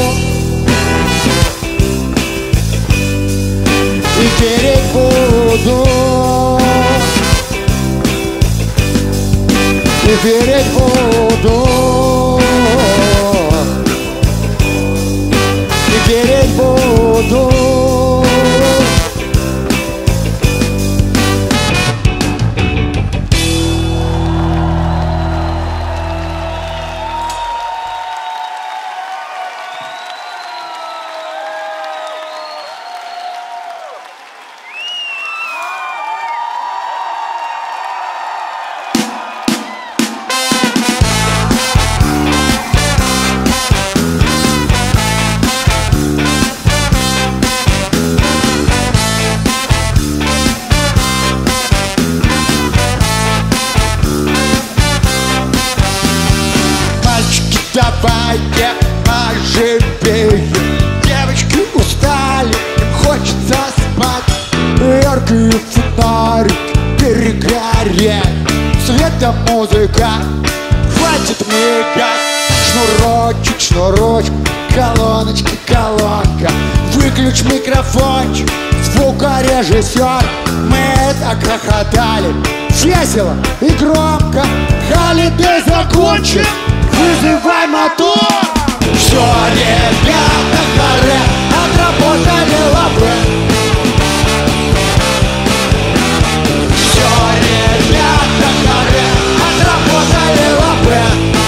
И верить буду. И верить буду. И верить буду. мае оживее. Девочки устали, им хочется спать. Яркие фонарики перегорят. Света музыка, хватит мигать. Шнурочек, шнурочек, колоночка, колонка. Выключ микрофончик, звукорежиссер. Мы так хохотали, весело и громко. Холидей закончен, вызывай мотор. Все, ребята, харе, отработали лапы. Все, ребята, харе, отработали лапы.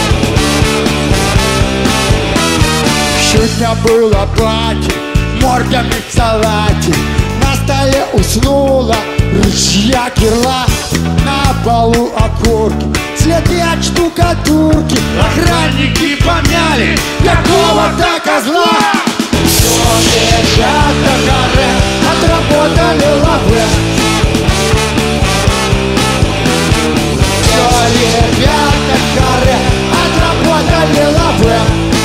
Чуть не было пати, мордами в салате. На столе уснула ручья кирла. На полу окурки, следы от штукатурки. Охранники помяли какого-то козла. Все, ребята, харе, отработали лапы. Все, ребята, харе, отработали лапы.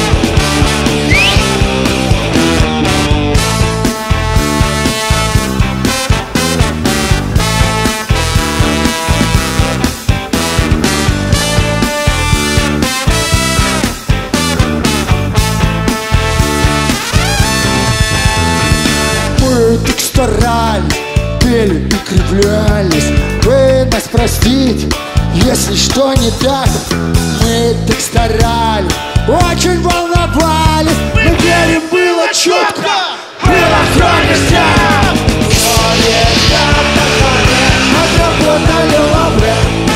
Мы так старались, пели и кривлялись. Вы нас простите, если что не так. Мы так старались, очень волновались. Мы верим, было четко, было все ништяк. Все, ребята, харе, отработали лапы.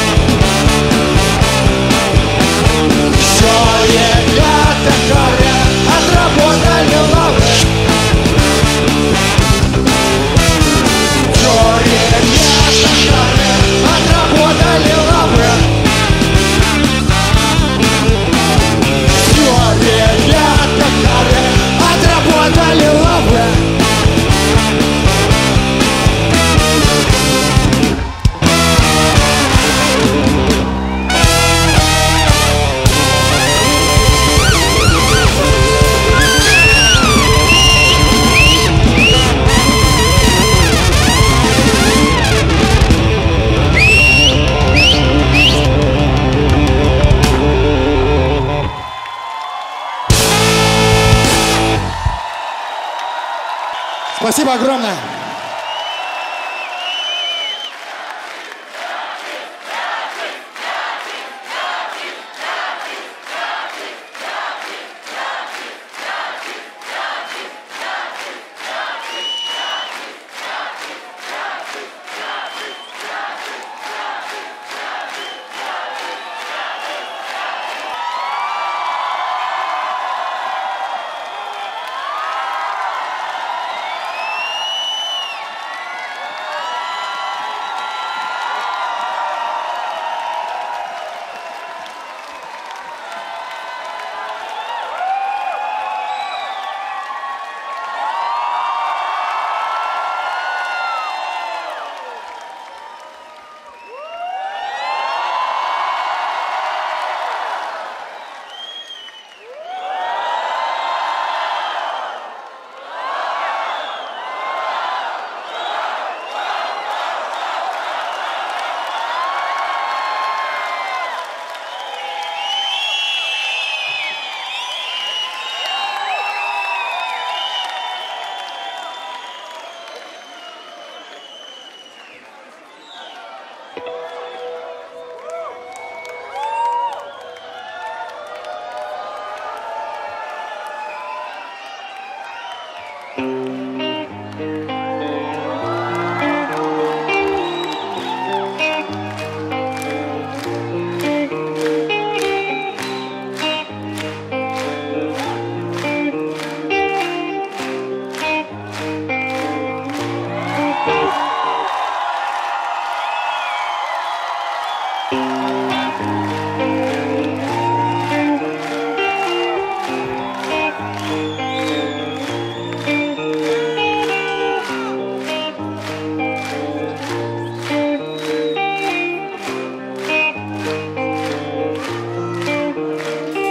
Все, ребята, харе, отработали лапы. Все, ребята, харе, отработали лапы. Все, ребята, харе, отработали лапы. Спасибо огромное.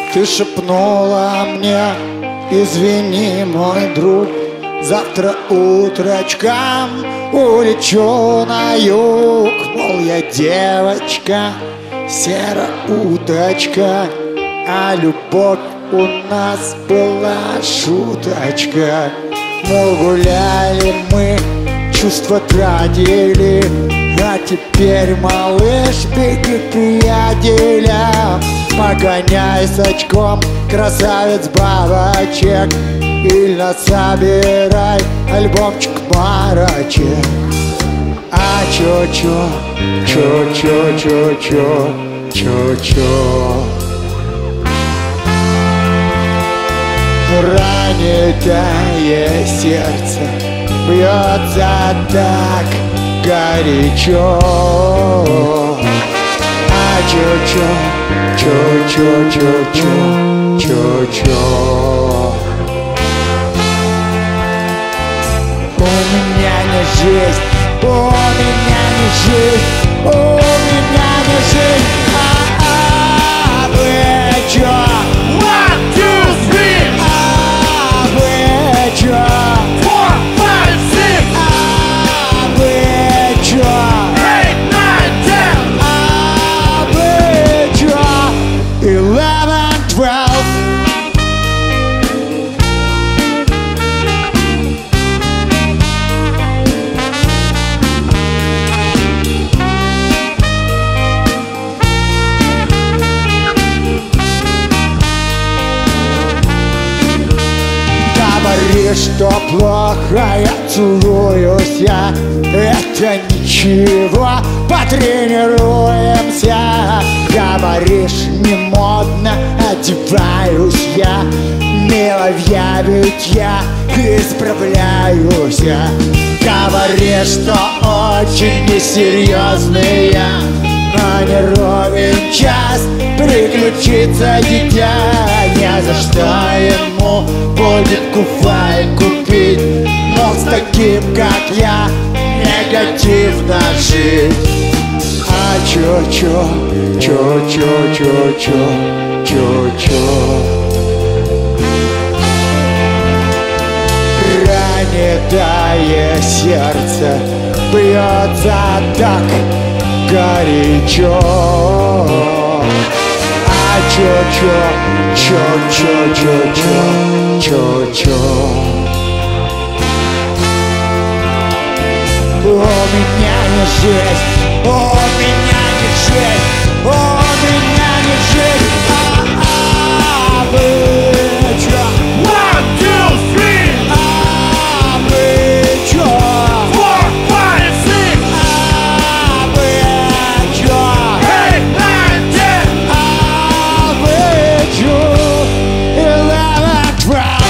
Ты шепнула мне: извини, мой друг, завтра утречком улечу на юг. Мол, я девочка, серая уточка, а любовь у нас была шуточка. Мол, гуляли мы, чувства тратили, а теперь, малыш, беги к приятелям. Погоняй с очком красавец бабочек, или собирай альбомчик марочек. А чё-чё, чё-чё-чё-чё, чё-чё. Ранитое сердце бьется так горячо. А чё-чё, чё-чё-чё-чё, чё-чё. У меня не жизнь, у меня не жизнь, у меня не жизнь. Вы чё? 1, 2, 3, Вы чё? 4, 5, 6, Вы чё? 8, 9, 10. Вы чё? 11, 12. Говоришь, что плохо я целуюсь я. Это ничего, потренируемся. Говоришь, не модно одеваюсь я. Миловья ведь я исправляюсь я. Говоришь, что очень несерьезный я, но не ровен час приключится дитя. Не за что ему будет куфай купить, но с таким, как я, негативно жить. А чё-чё, чё-чё-чё-чё, чё-чё. Ранитое сердце бьется так горячо. А чё-чё, чё-чё-чё-чё, чё-чё. У меня не жизнь, у меня не жизнь, у меня не жизнь. Вы чё? 1, 2, 3, Вы чё? 4, 5, 6, Вы чё? 8, 9, 10. Вы чё? 11, 12.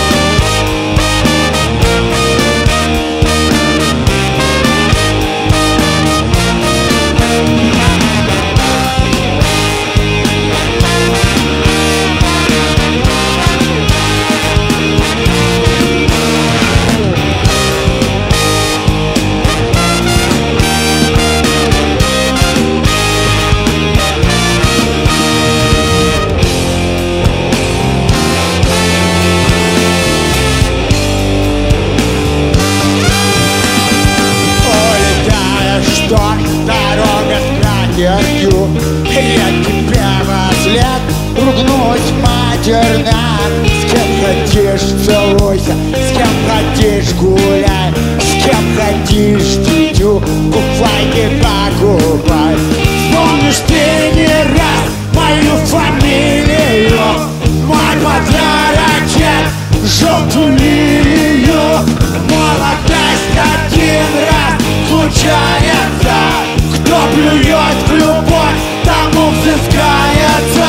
Улетаешь вдоль дорога с кратертью, я тебя вослед ругнусь матерно. С кем хотишь целуйся, с кем хотишь гуляй, с кем хотишь дитю куфайки покупай. Вспомнишь ты не раз мою фамилию, мой подарочек, желтую лилию. Молодость один раз случается, кто плюет в любовь, тому взыскается.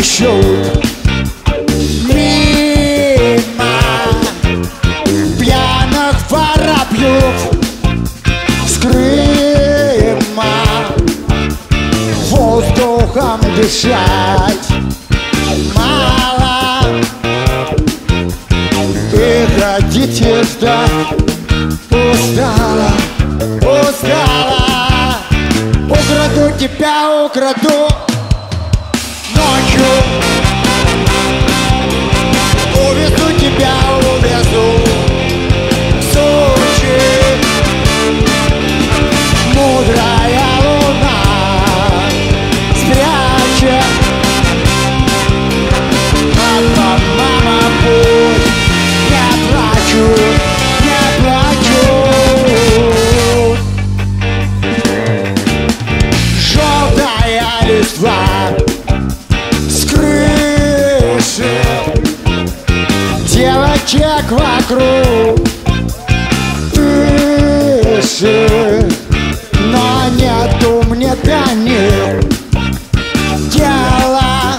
мещут. Мимо пьяных воробьев с Крыма воздухом дышать мало, и ходить и ждать устала, устала. Украду тебя, украду ночью, увезу тебя, увезу в Сочи. Мудрая луна спрячет. Папа, мама, пусть не плачу, не плачу. Желтая листва с крыши, девочек вокруг тыши, но нету мне до них дела,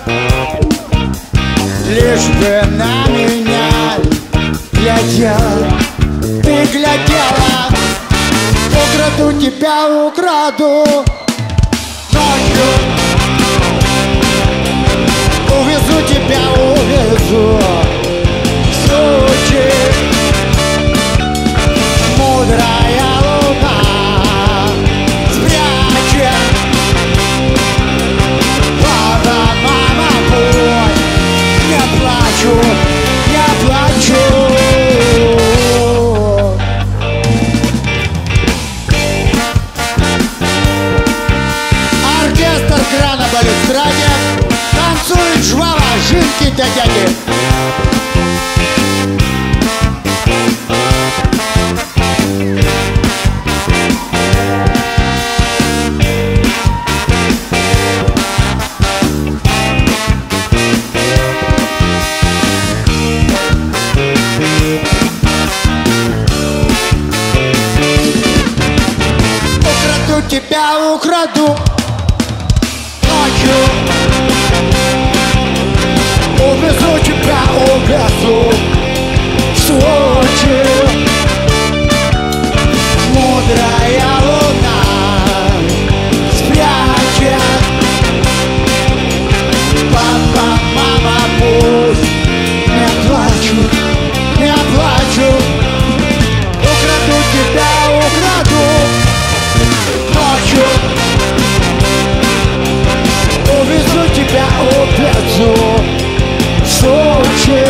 лишь бы на меня глядел, ты глядела. Украду тебя, украду ночью, увезу тебя, увезу в Сочи. Мудрая луна спрячет. Папа, мама, пой, не плачу, не плачу. Оркестр крана балюстраде танцует жваво жинки дядяки. Украду тебя, украду ночью, увезу тебя, увезу в Сочи. Мудрая луна спрячет. Папа, мама, пусть не плачу, не плачу. Украду тебя, украду ночью, увезу тебя, увезу в Сочи.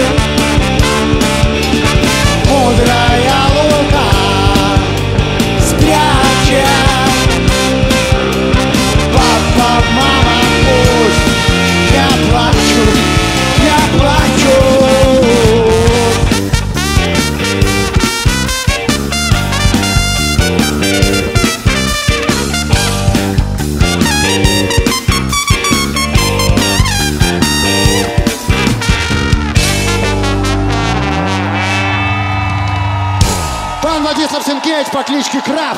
Мудрая луна спрячет. Папа, мама, пусть не плачу, не плачу. Пан Владислав Сенкевич по кличке Краб.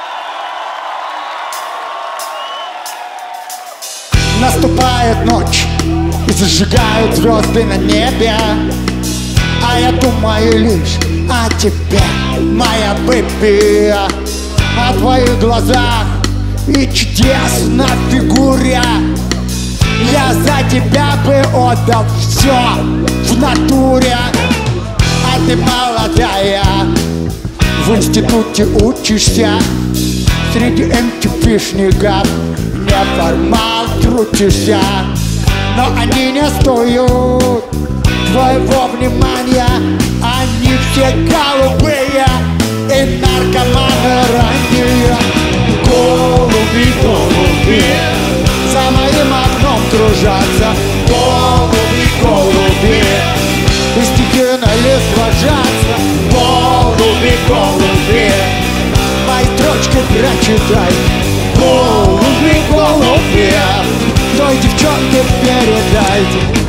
Наступает ночь и зажигают звезды на небе, а я думаю лишь о тебе, моя бэби, о твоих глазах и чудесной фигуре. Я за тебя бы отдал все в натуре, а ты молодая, в институте учишься, среди MTV-шников неформал крутишься. Но они не стоят твоего внимания, они все голубые и наркоманы ранние. Голуби, голуби за моим окном кружатся. Голуби, голуби и стихи на лист ложатся. Голуби, голуби мои строчки прочитай. Голуби, голуби той девчонке передайте.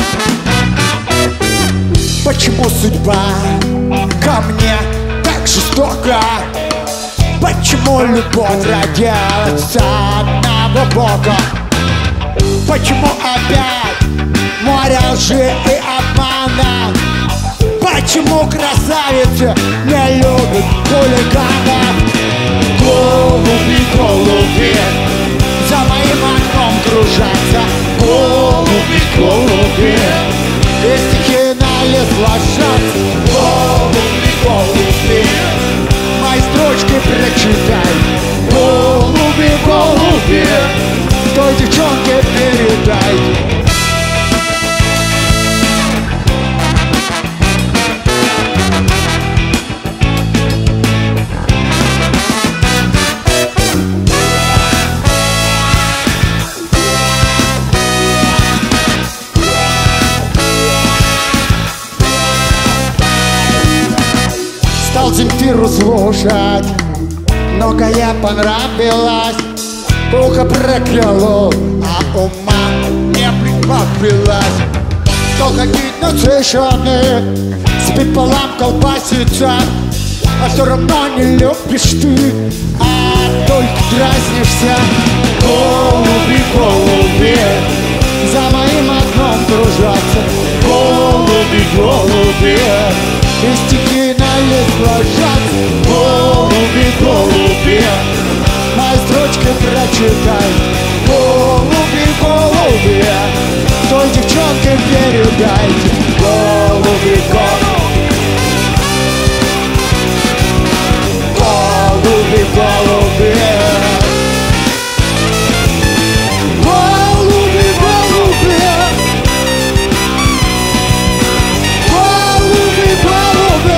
Почему судьба ко мне так жестока? жестоко. Почему любовь родилась с одного бока? Почему опять море лжи и обмана? Почему красавицы не любят хулиганов? Голуби, голуби за моим окном кружатся. Голуби, голуби и стихи на лес ложатся. Голуби, голуби мои строчки прочитай. Голуби, голуби той девчонке передай. Стал Земфиру слушать, многое понравилось. Ухо прокляlo, а ума не прибавилось. Стал ходить насыщенный, спит полам колбасится. А все равно не любишь ты, а только дразнишься. Голуби, голуби за моим окном кружатся. Голуби, голуби и стихи на лист ложатся. Голуби, голуби мои строчки прочитай. Голуби, голуби той девчонке передайте. Голуби, голуби голуби, голуби голуби, голуби голуби, голуби.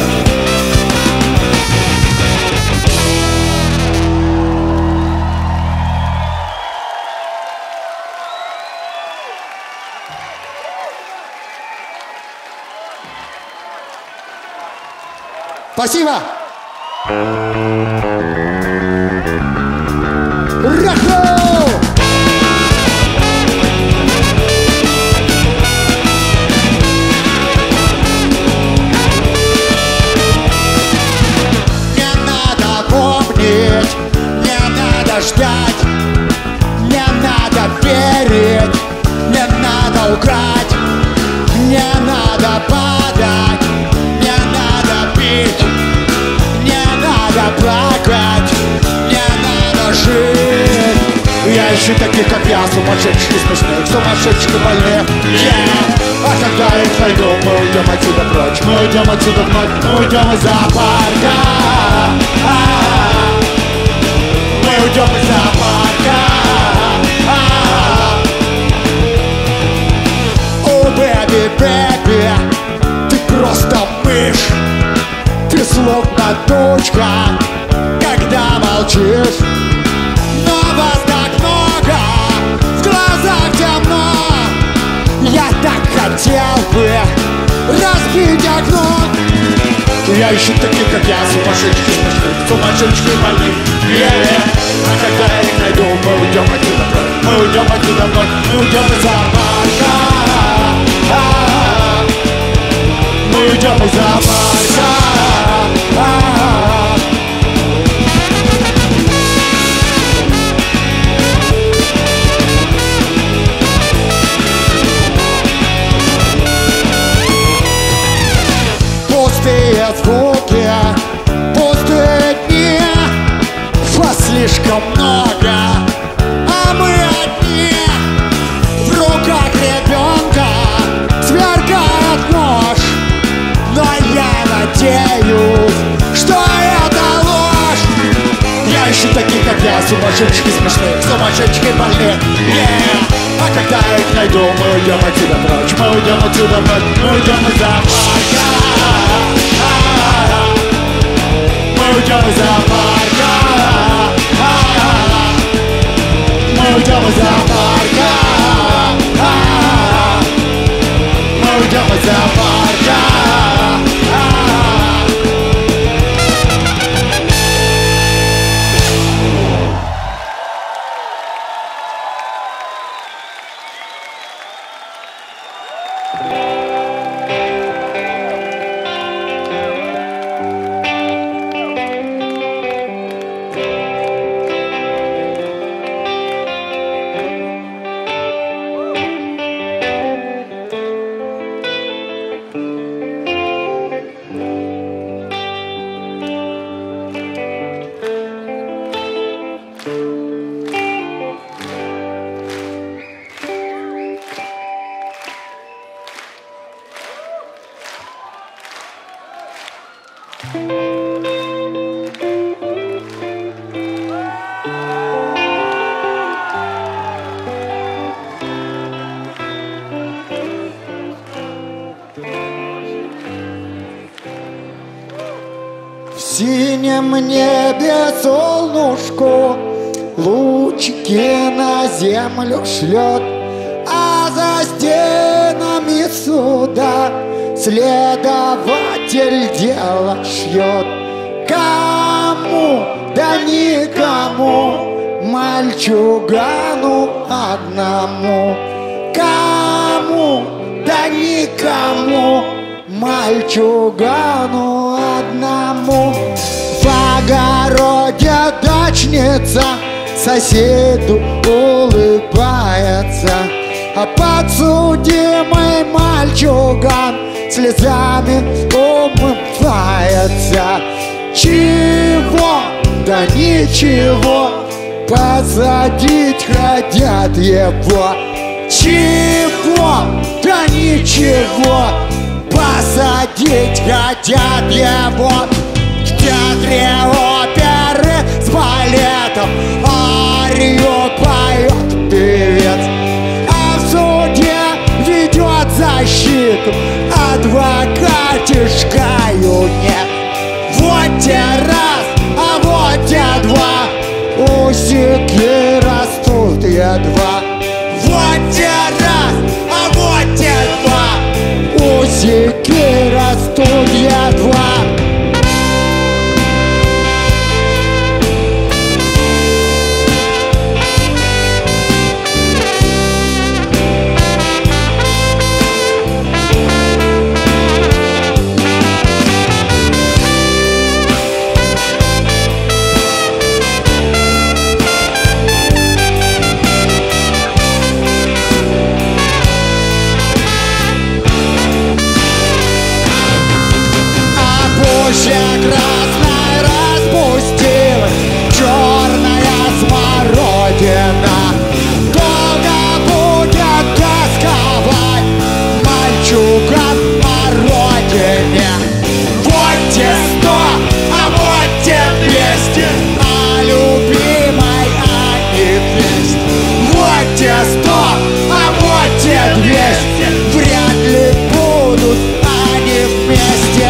Спасибо! Раху! Не надо помнить, не надо ждать, не надо верить, не надо украть, не надо падать, не надо пить, не надо плакать, не надо жить. Я ищу таких, как я, сумасшедших и смешных, сумасшедших и больных. А когда я их найду, мы уйдем отсюда прочь, мы уйдем отсюда вновь, мы уйдем из зоопарка. Мы уйдем из зоопарка. О, бэби, бэби, ты просто мышь. Ты словно дочка, когда молчишь. Но вас так много, в глазах темно. Я так хотел бы разбить окно. Я ищу таких, как я, сумасшедших и смешных, сумасшедших и больных. А когда я их найду, мы уйдем отсюда прочь, мы уйдем отсюда вновь, мы уйдем из зоопарка. Мы уйдем из зоопарка. Пустые звуки, пустые дни, вас слишком много, а мы одни. В руках ребенка сверкает нож, но я надеюсь, что это ложь. Я ищу таких, как я, сумасшедших и смешных, сумасшедших и больных. А когда я их найду, мы уйдем отсюда прочь, мы уйдем отсюда вновь, мы уйдем из зоопарка. Мы уйдем из зоопарка. Мы уйдем из зоопарка. Мы уйдем из зоопарка. синем небе солнышко лучики на землю шлет, а за стенами суда следователь дело шьет. Кому? Да никому, мальчугану одному. Кому? Да никому, мальчугану одному. В огороде дачница соседу улыбается, а подсудимый мальчуган слезами умывается. Чего? Да ничего, посадить хотят его. Чего? Да ничего, посадить хотят его. В театре оперы с балетом арию поет певец, а в суде ведет защиту адвокатишка юнец. Вот те раз, а вот те два, усики растут едва. Вот те раз, а вот те два, усики растут едва. Красная распустилась черная смородина. Долго будет тосковать мальчуган по родине. Вот те 100, а вот те 200, а любимой они вместе. Вот те 100, а вот те 200, вряд ли будут они вместе.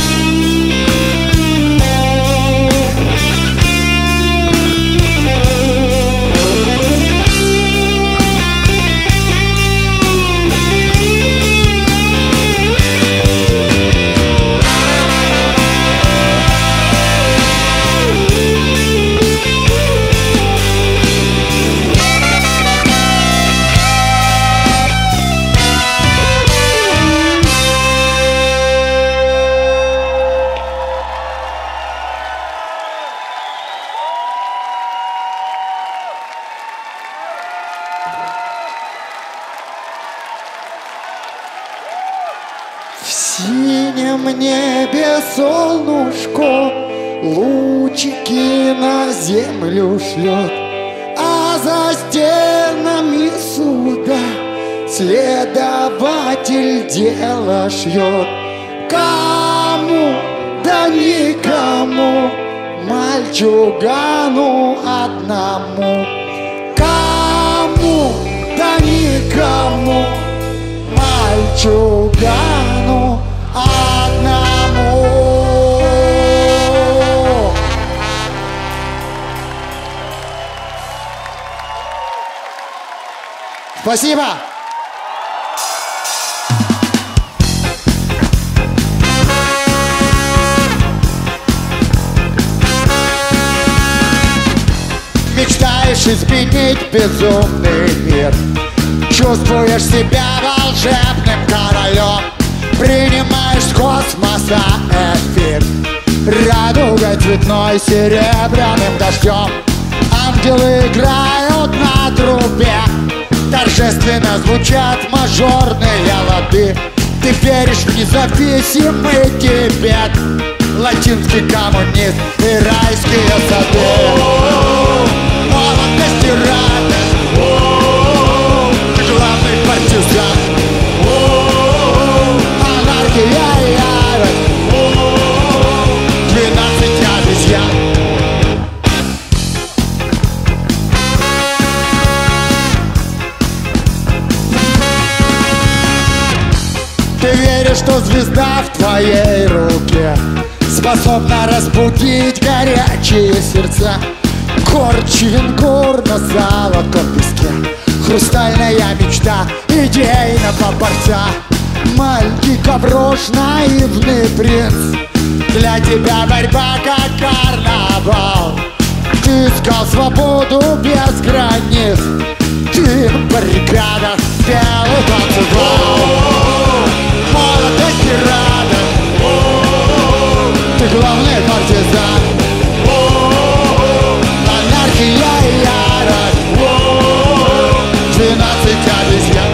В синем небе солнышко лучики на землю шлет, а за стенами суда следователь дело шьет. Кому? Да никому, мальчугану одному. Кому? Да никому, мальчугану одному. Спасибо. Мечтаешь изменить безумный мир, чувствуешь себя волшебным королем, принимаешь с космоса эфир радугой цветной серебряным дождем. Ангелы играют на трубе, торжественно звучат мажорные лады. Ты веришь в независимый Тибет, латинский коммунист и райские сады. Молодость и радость, главный партизан, анархия и ярость, 12 обезьян. Ты веришь, что звезда в твоей руке способна разбудить горячие сердца. Корчи венгур на золотом песке, хрустальная мечта идейного борца. Мальчика брошь, наивный принц, для тебя борьба как карнавал. Ты искал свободу без границ, ты в баррикадах пел и танцевал. Молодость и радость, ты главный партизан. Анархия и ярость, 12 обезьян.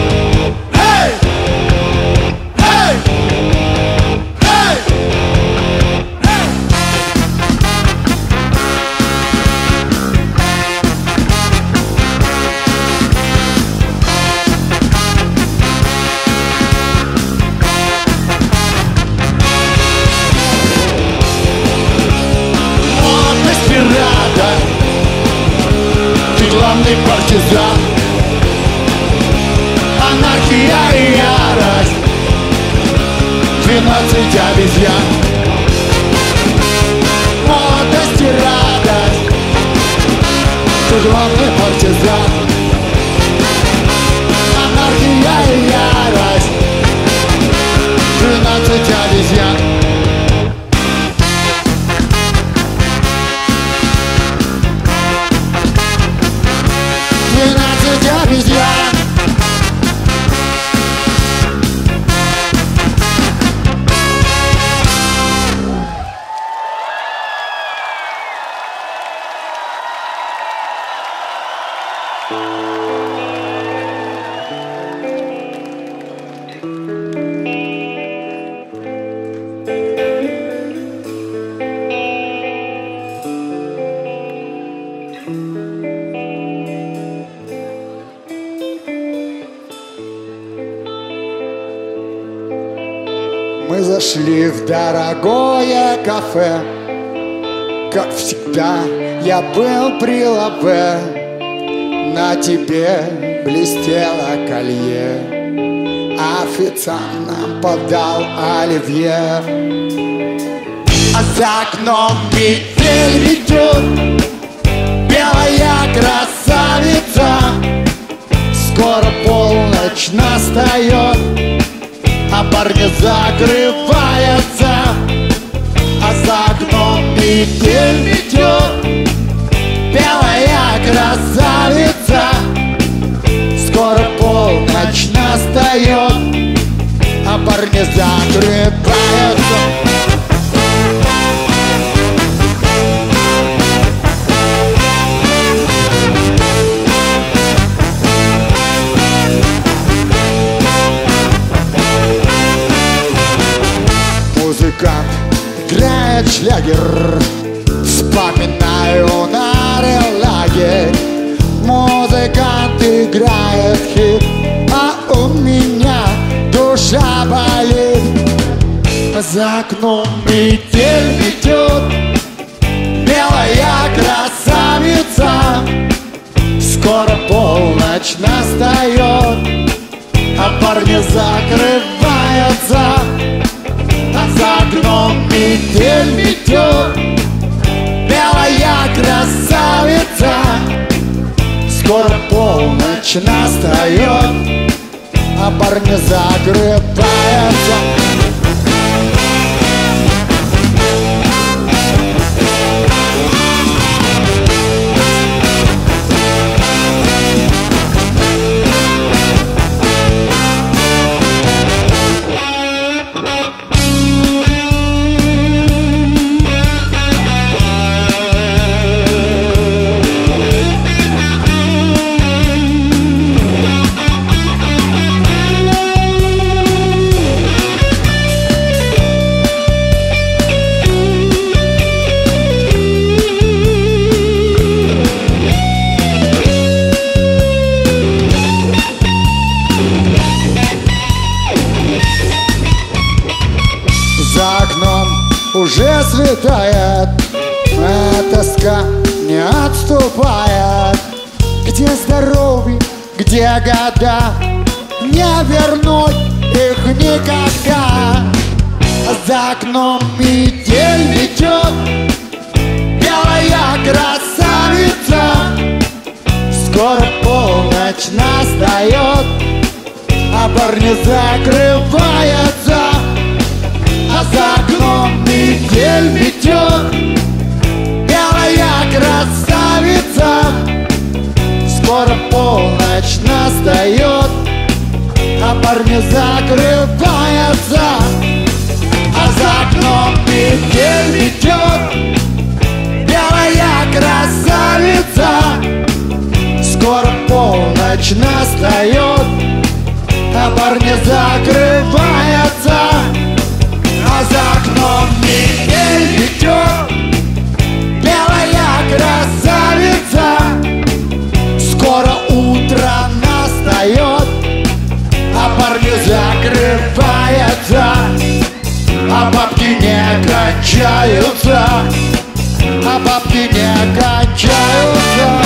Главный партизан, анархия и ярость, 12 обезьян. Молодость и радость, ты главный партизан, анархия и ярость, 12 обезьян. 12 обезьян. Мы зашли в дорогое кафе. Как всегда, я был при лаве. На тебе блестело колье. Официант нам подал оливье. А за окном метель идет, белая красавица. Скоро полночь настает, а парни закрываются. А за окном метель метет, белая красавица. Скоро полночь настает, а парни закрываются. Музыкант играет шлягер, вспоминаю наш лагерь. Музыкант играет хит, а у меня душа болит. За окном метель метет, белая красавица. Скоро полночь настает, а парни закрываются. А за окном метель метет, белая красавица. Скоро полночь настает, а парни закрываются. За окном уже светает, а тоска не отступает. Где здоровье, где года, не вернуть их никогда. За окном метель метет, белая красавица. Скоро полночь настает, а бар не закрывается. А за окном метель метет, белая красавица. Скоро полночь настает, а бар не закрывается. А за окном метель метет, белая красавица. Скоро полночь настает, а бар не закрывается. А за окном метель метет, белая красавица. Скоро утро настает, а бар не закрывается. А бабки не кончаются, а бабки не кончаются.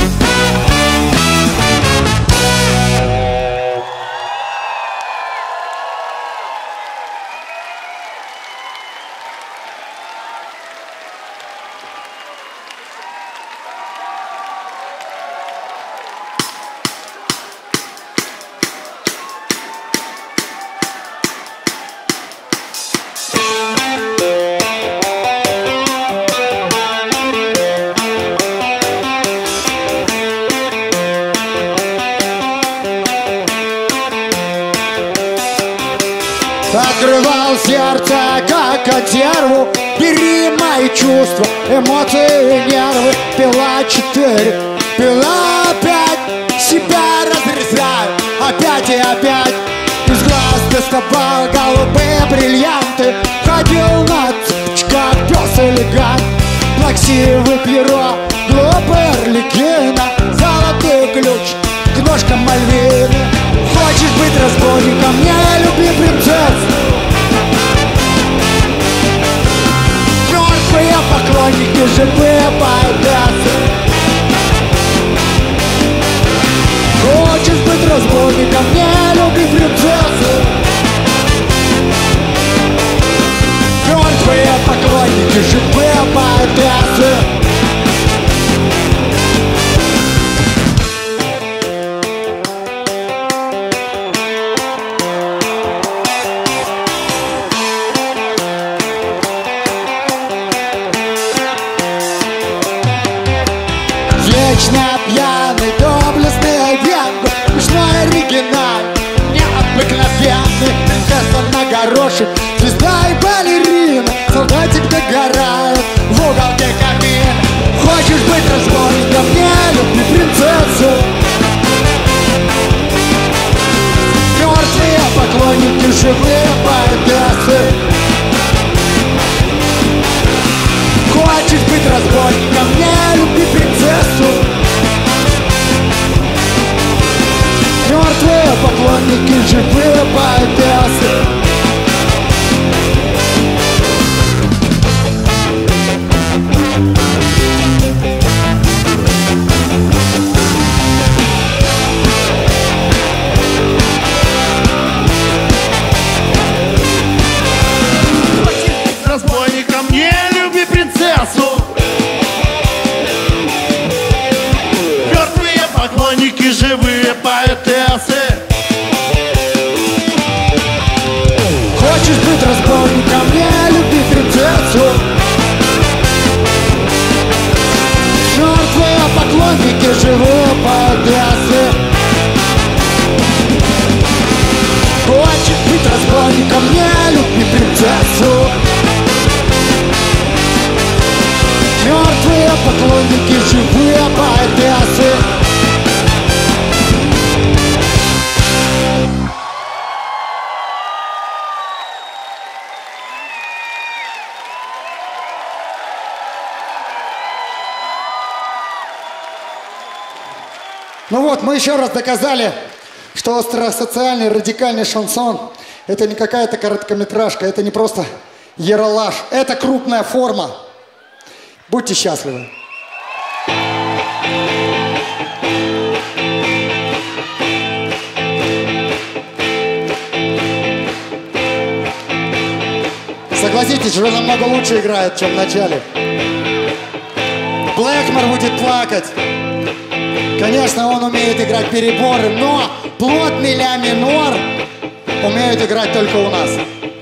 Открывал сердце, как консерву. Бери мои чувства, эмоции, нервы. Пила 4, пила 5. Себя разрезаю опять и опять. Из глаз доставал голубые бриллианты. Ходил на цыпочках, пес элегант. Плаксивый Пьеро, глупый Арлекино. Золотой ключ к ножкам Мальвины. Хочешь быть разбойником, не люби принцесс. Мертвые поклонники, живые поэты. Хочешь быть разбойником, не люби принцессы. Мертвые поклонники, живые поэты. Вечно пьяный, доблестный венг, смешной оригинал, необыкновенный. Принцесса на горошек, звезда и балерина. Солдатик догорает в уголке камин. Хочешь быть разбойником, не люби принцессу. Мертвые поклонники, живые поэтессы. Хочешь быть разбойником, не люби принцессу. Мертвые поклонники, живые поэтессы. Разбойником, не люби принцессу. Мертвые поклонники, живые поэтессы. Хочешь быть разбойником, не люби принцессу. Мертвые поклонники, живые поэтессы. Хочешь быть разбойником, не люби принцессу. Мертвые поклонники, живые поэтессы. Ну вот, мы еще раз доказали, что остросоциальный радикальный шансон — это не какая-то короткометражка, это не просто ералаш, это крупная форма. Будьте счастливы. Увидите, что намного лучше играет, чем в начале. Блэкмор будет плакать. Конечно, он умеет играть переборы, но плотный ля минор умеют играть только у нас.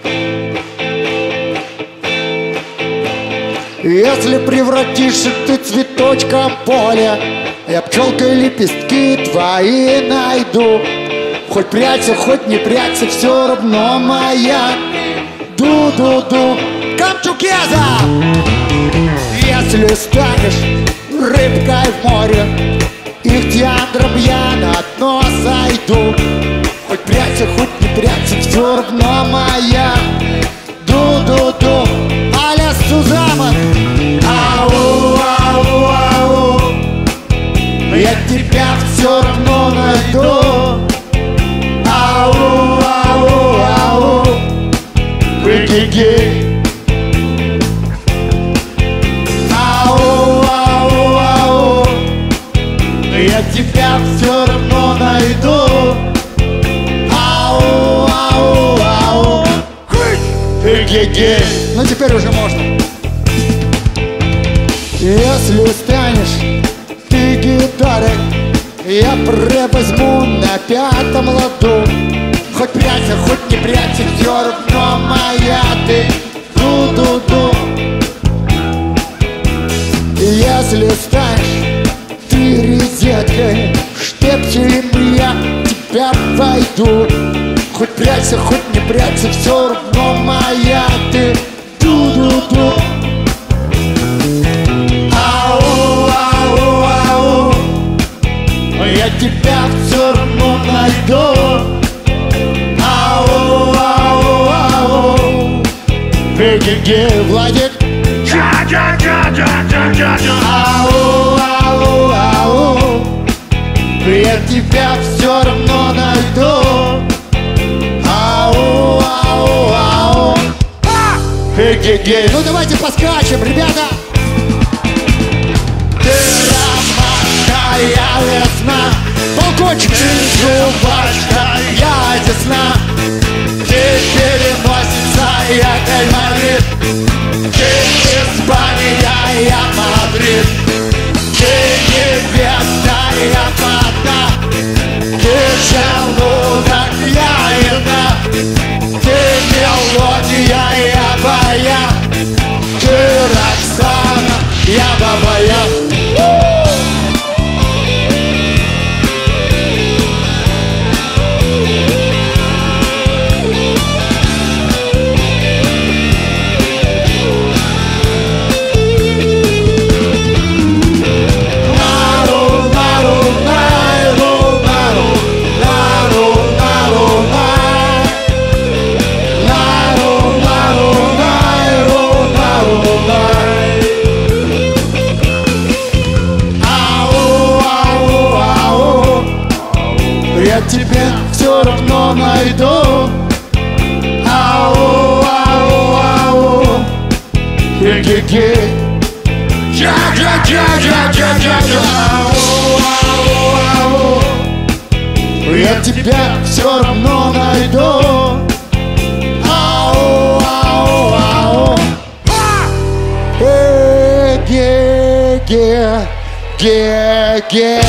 Если превратишься ты цветочком поля, я пчелкой лепестки твои найду. Хоть прячься, хоть не прячься, все равно моя. Ду-ду-ду, камчукеза! Если станешь рыбкой в море, ихтиандром я на дно сойду. Хоть прячься, хоть не прячься, все равно моя. Ду-ду-ду, аля Сузаман. Ау, ау, ау, я тебя все равно найду. Ау, ау, ау, прикинь. Ау, ау, ау, я тебя все равно найду. Ау, ау, ау, прикинь. Ну теперь уже можно. Если станешь ты гитарой, я превозьму на пятом ладу. Хоть прячься, хоть не прячься, все равно моя ты. Ду-ду-ду. Если станешь ты резеткой, штепселем я тебя войду. Хоть прячься, хоть не прячься, все равно моя ты. Ду-ду-ду. Ау, ау, ау, я тебя все равно найду. Ау, ау, ау, беги, Владик. Ау, ау, ау, я тебя все равно найду. Ау, ау, ау, беги. Ну давайте поскачем, ребята. Ты ромашка, я весна, балкончик, ты жвачка, я десна. Ты переносится, я Кальмарит. Ты Испания, я Мадрид. Ты невеста, я вода. Ты желудок, я еда. Ты мелодия, я баян. Ты Роксана, я Бабаян. Я тебе все равно найду. Ау, ау, ау, ге-ге-ге. Ау, ау, ау, я тебя все равно найду. Ау, ау, ау, ге-ге, ге-ге.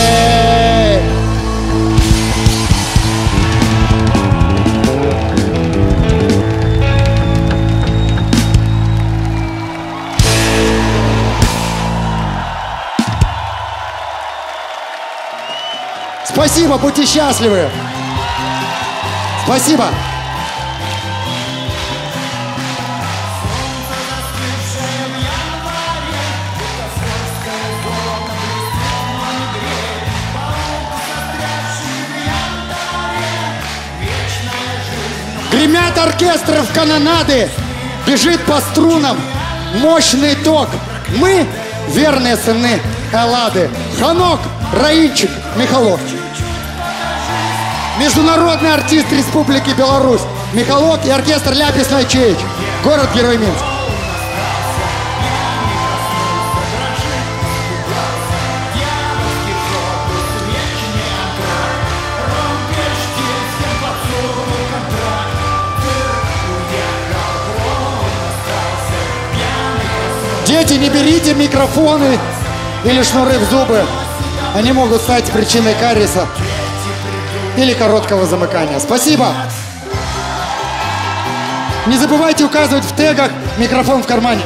Спасибо, будьте счастливы. Спасибо. Гремят оркестров канонады, бежит по струнам мощный ток. Мы верные сыны Эллады. Ханок, Раильчик, Михалок. Международный артист Республики Беларусь. Михалок и оркестр Ляписной Чеич. Город-герой Минск. Дети, не берите микрофоны или шнуры в зубы. Они могут стать причиной кариеса или короткого замыкания. Спасибо. Не забывайте указывать в тегах «Микрофон в кармане».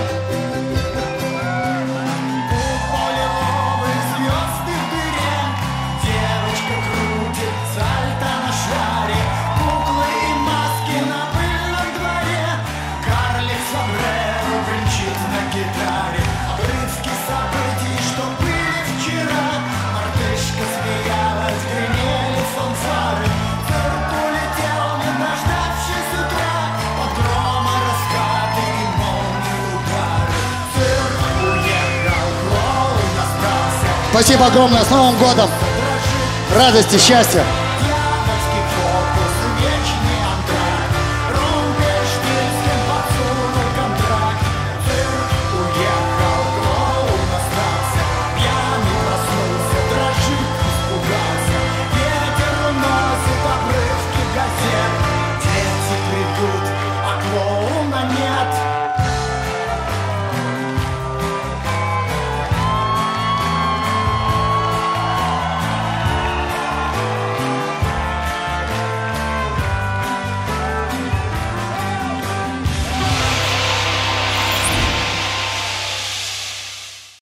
Спасибо огромное. С Новым годом! Радости, счастья!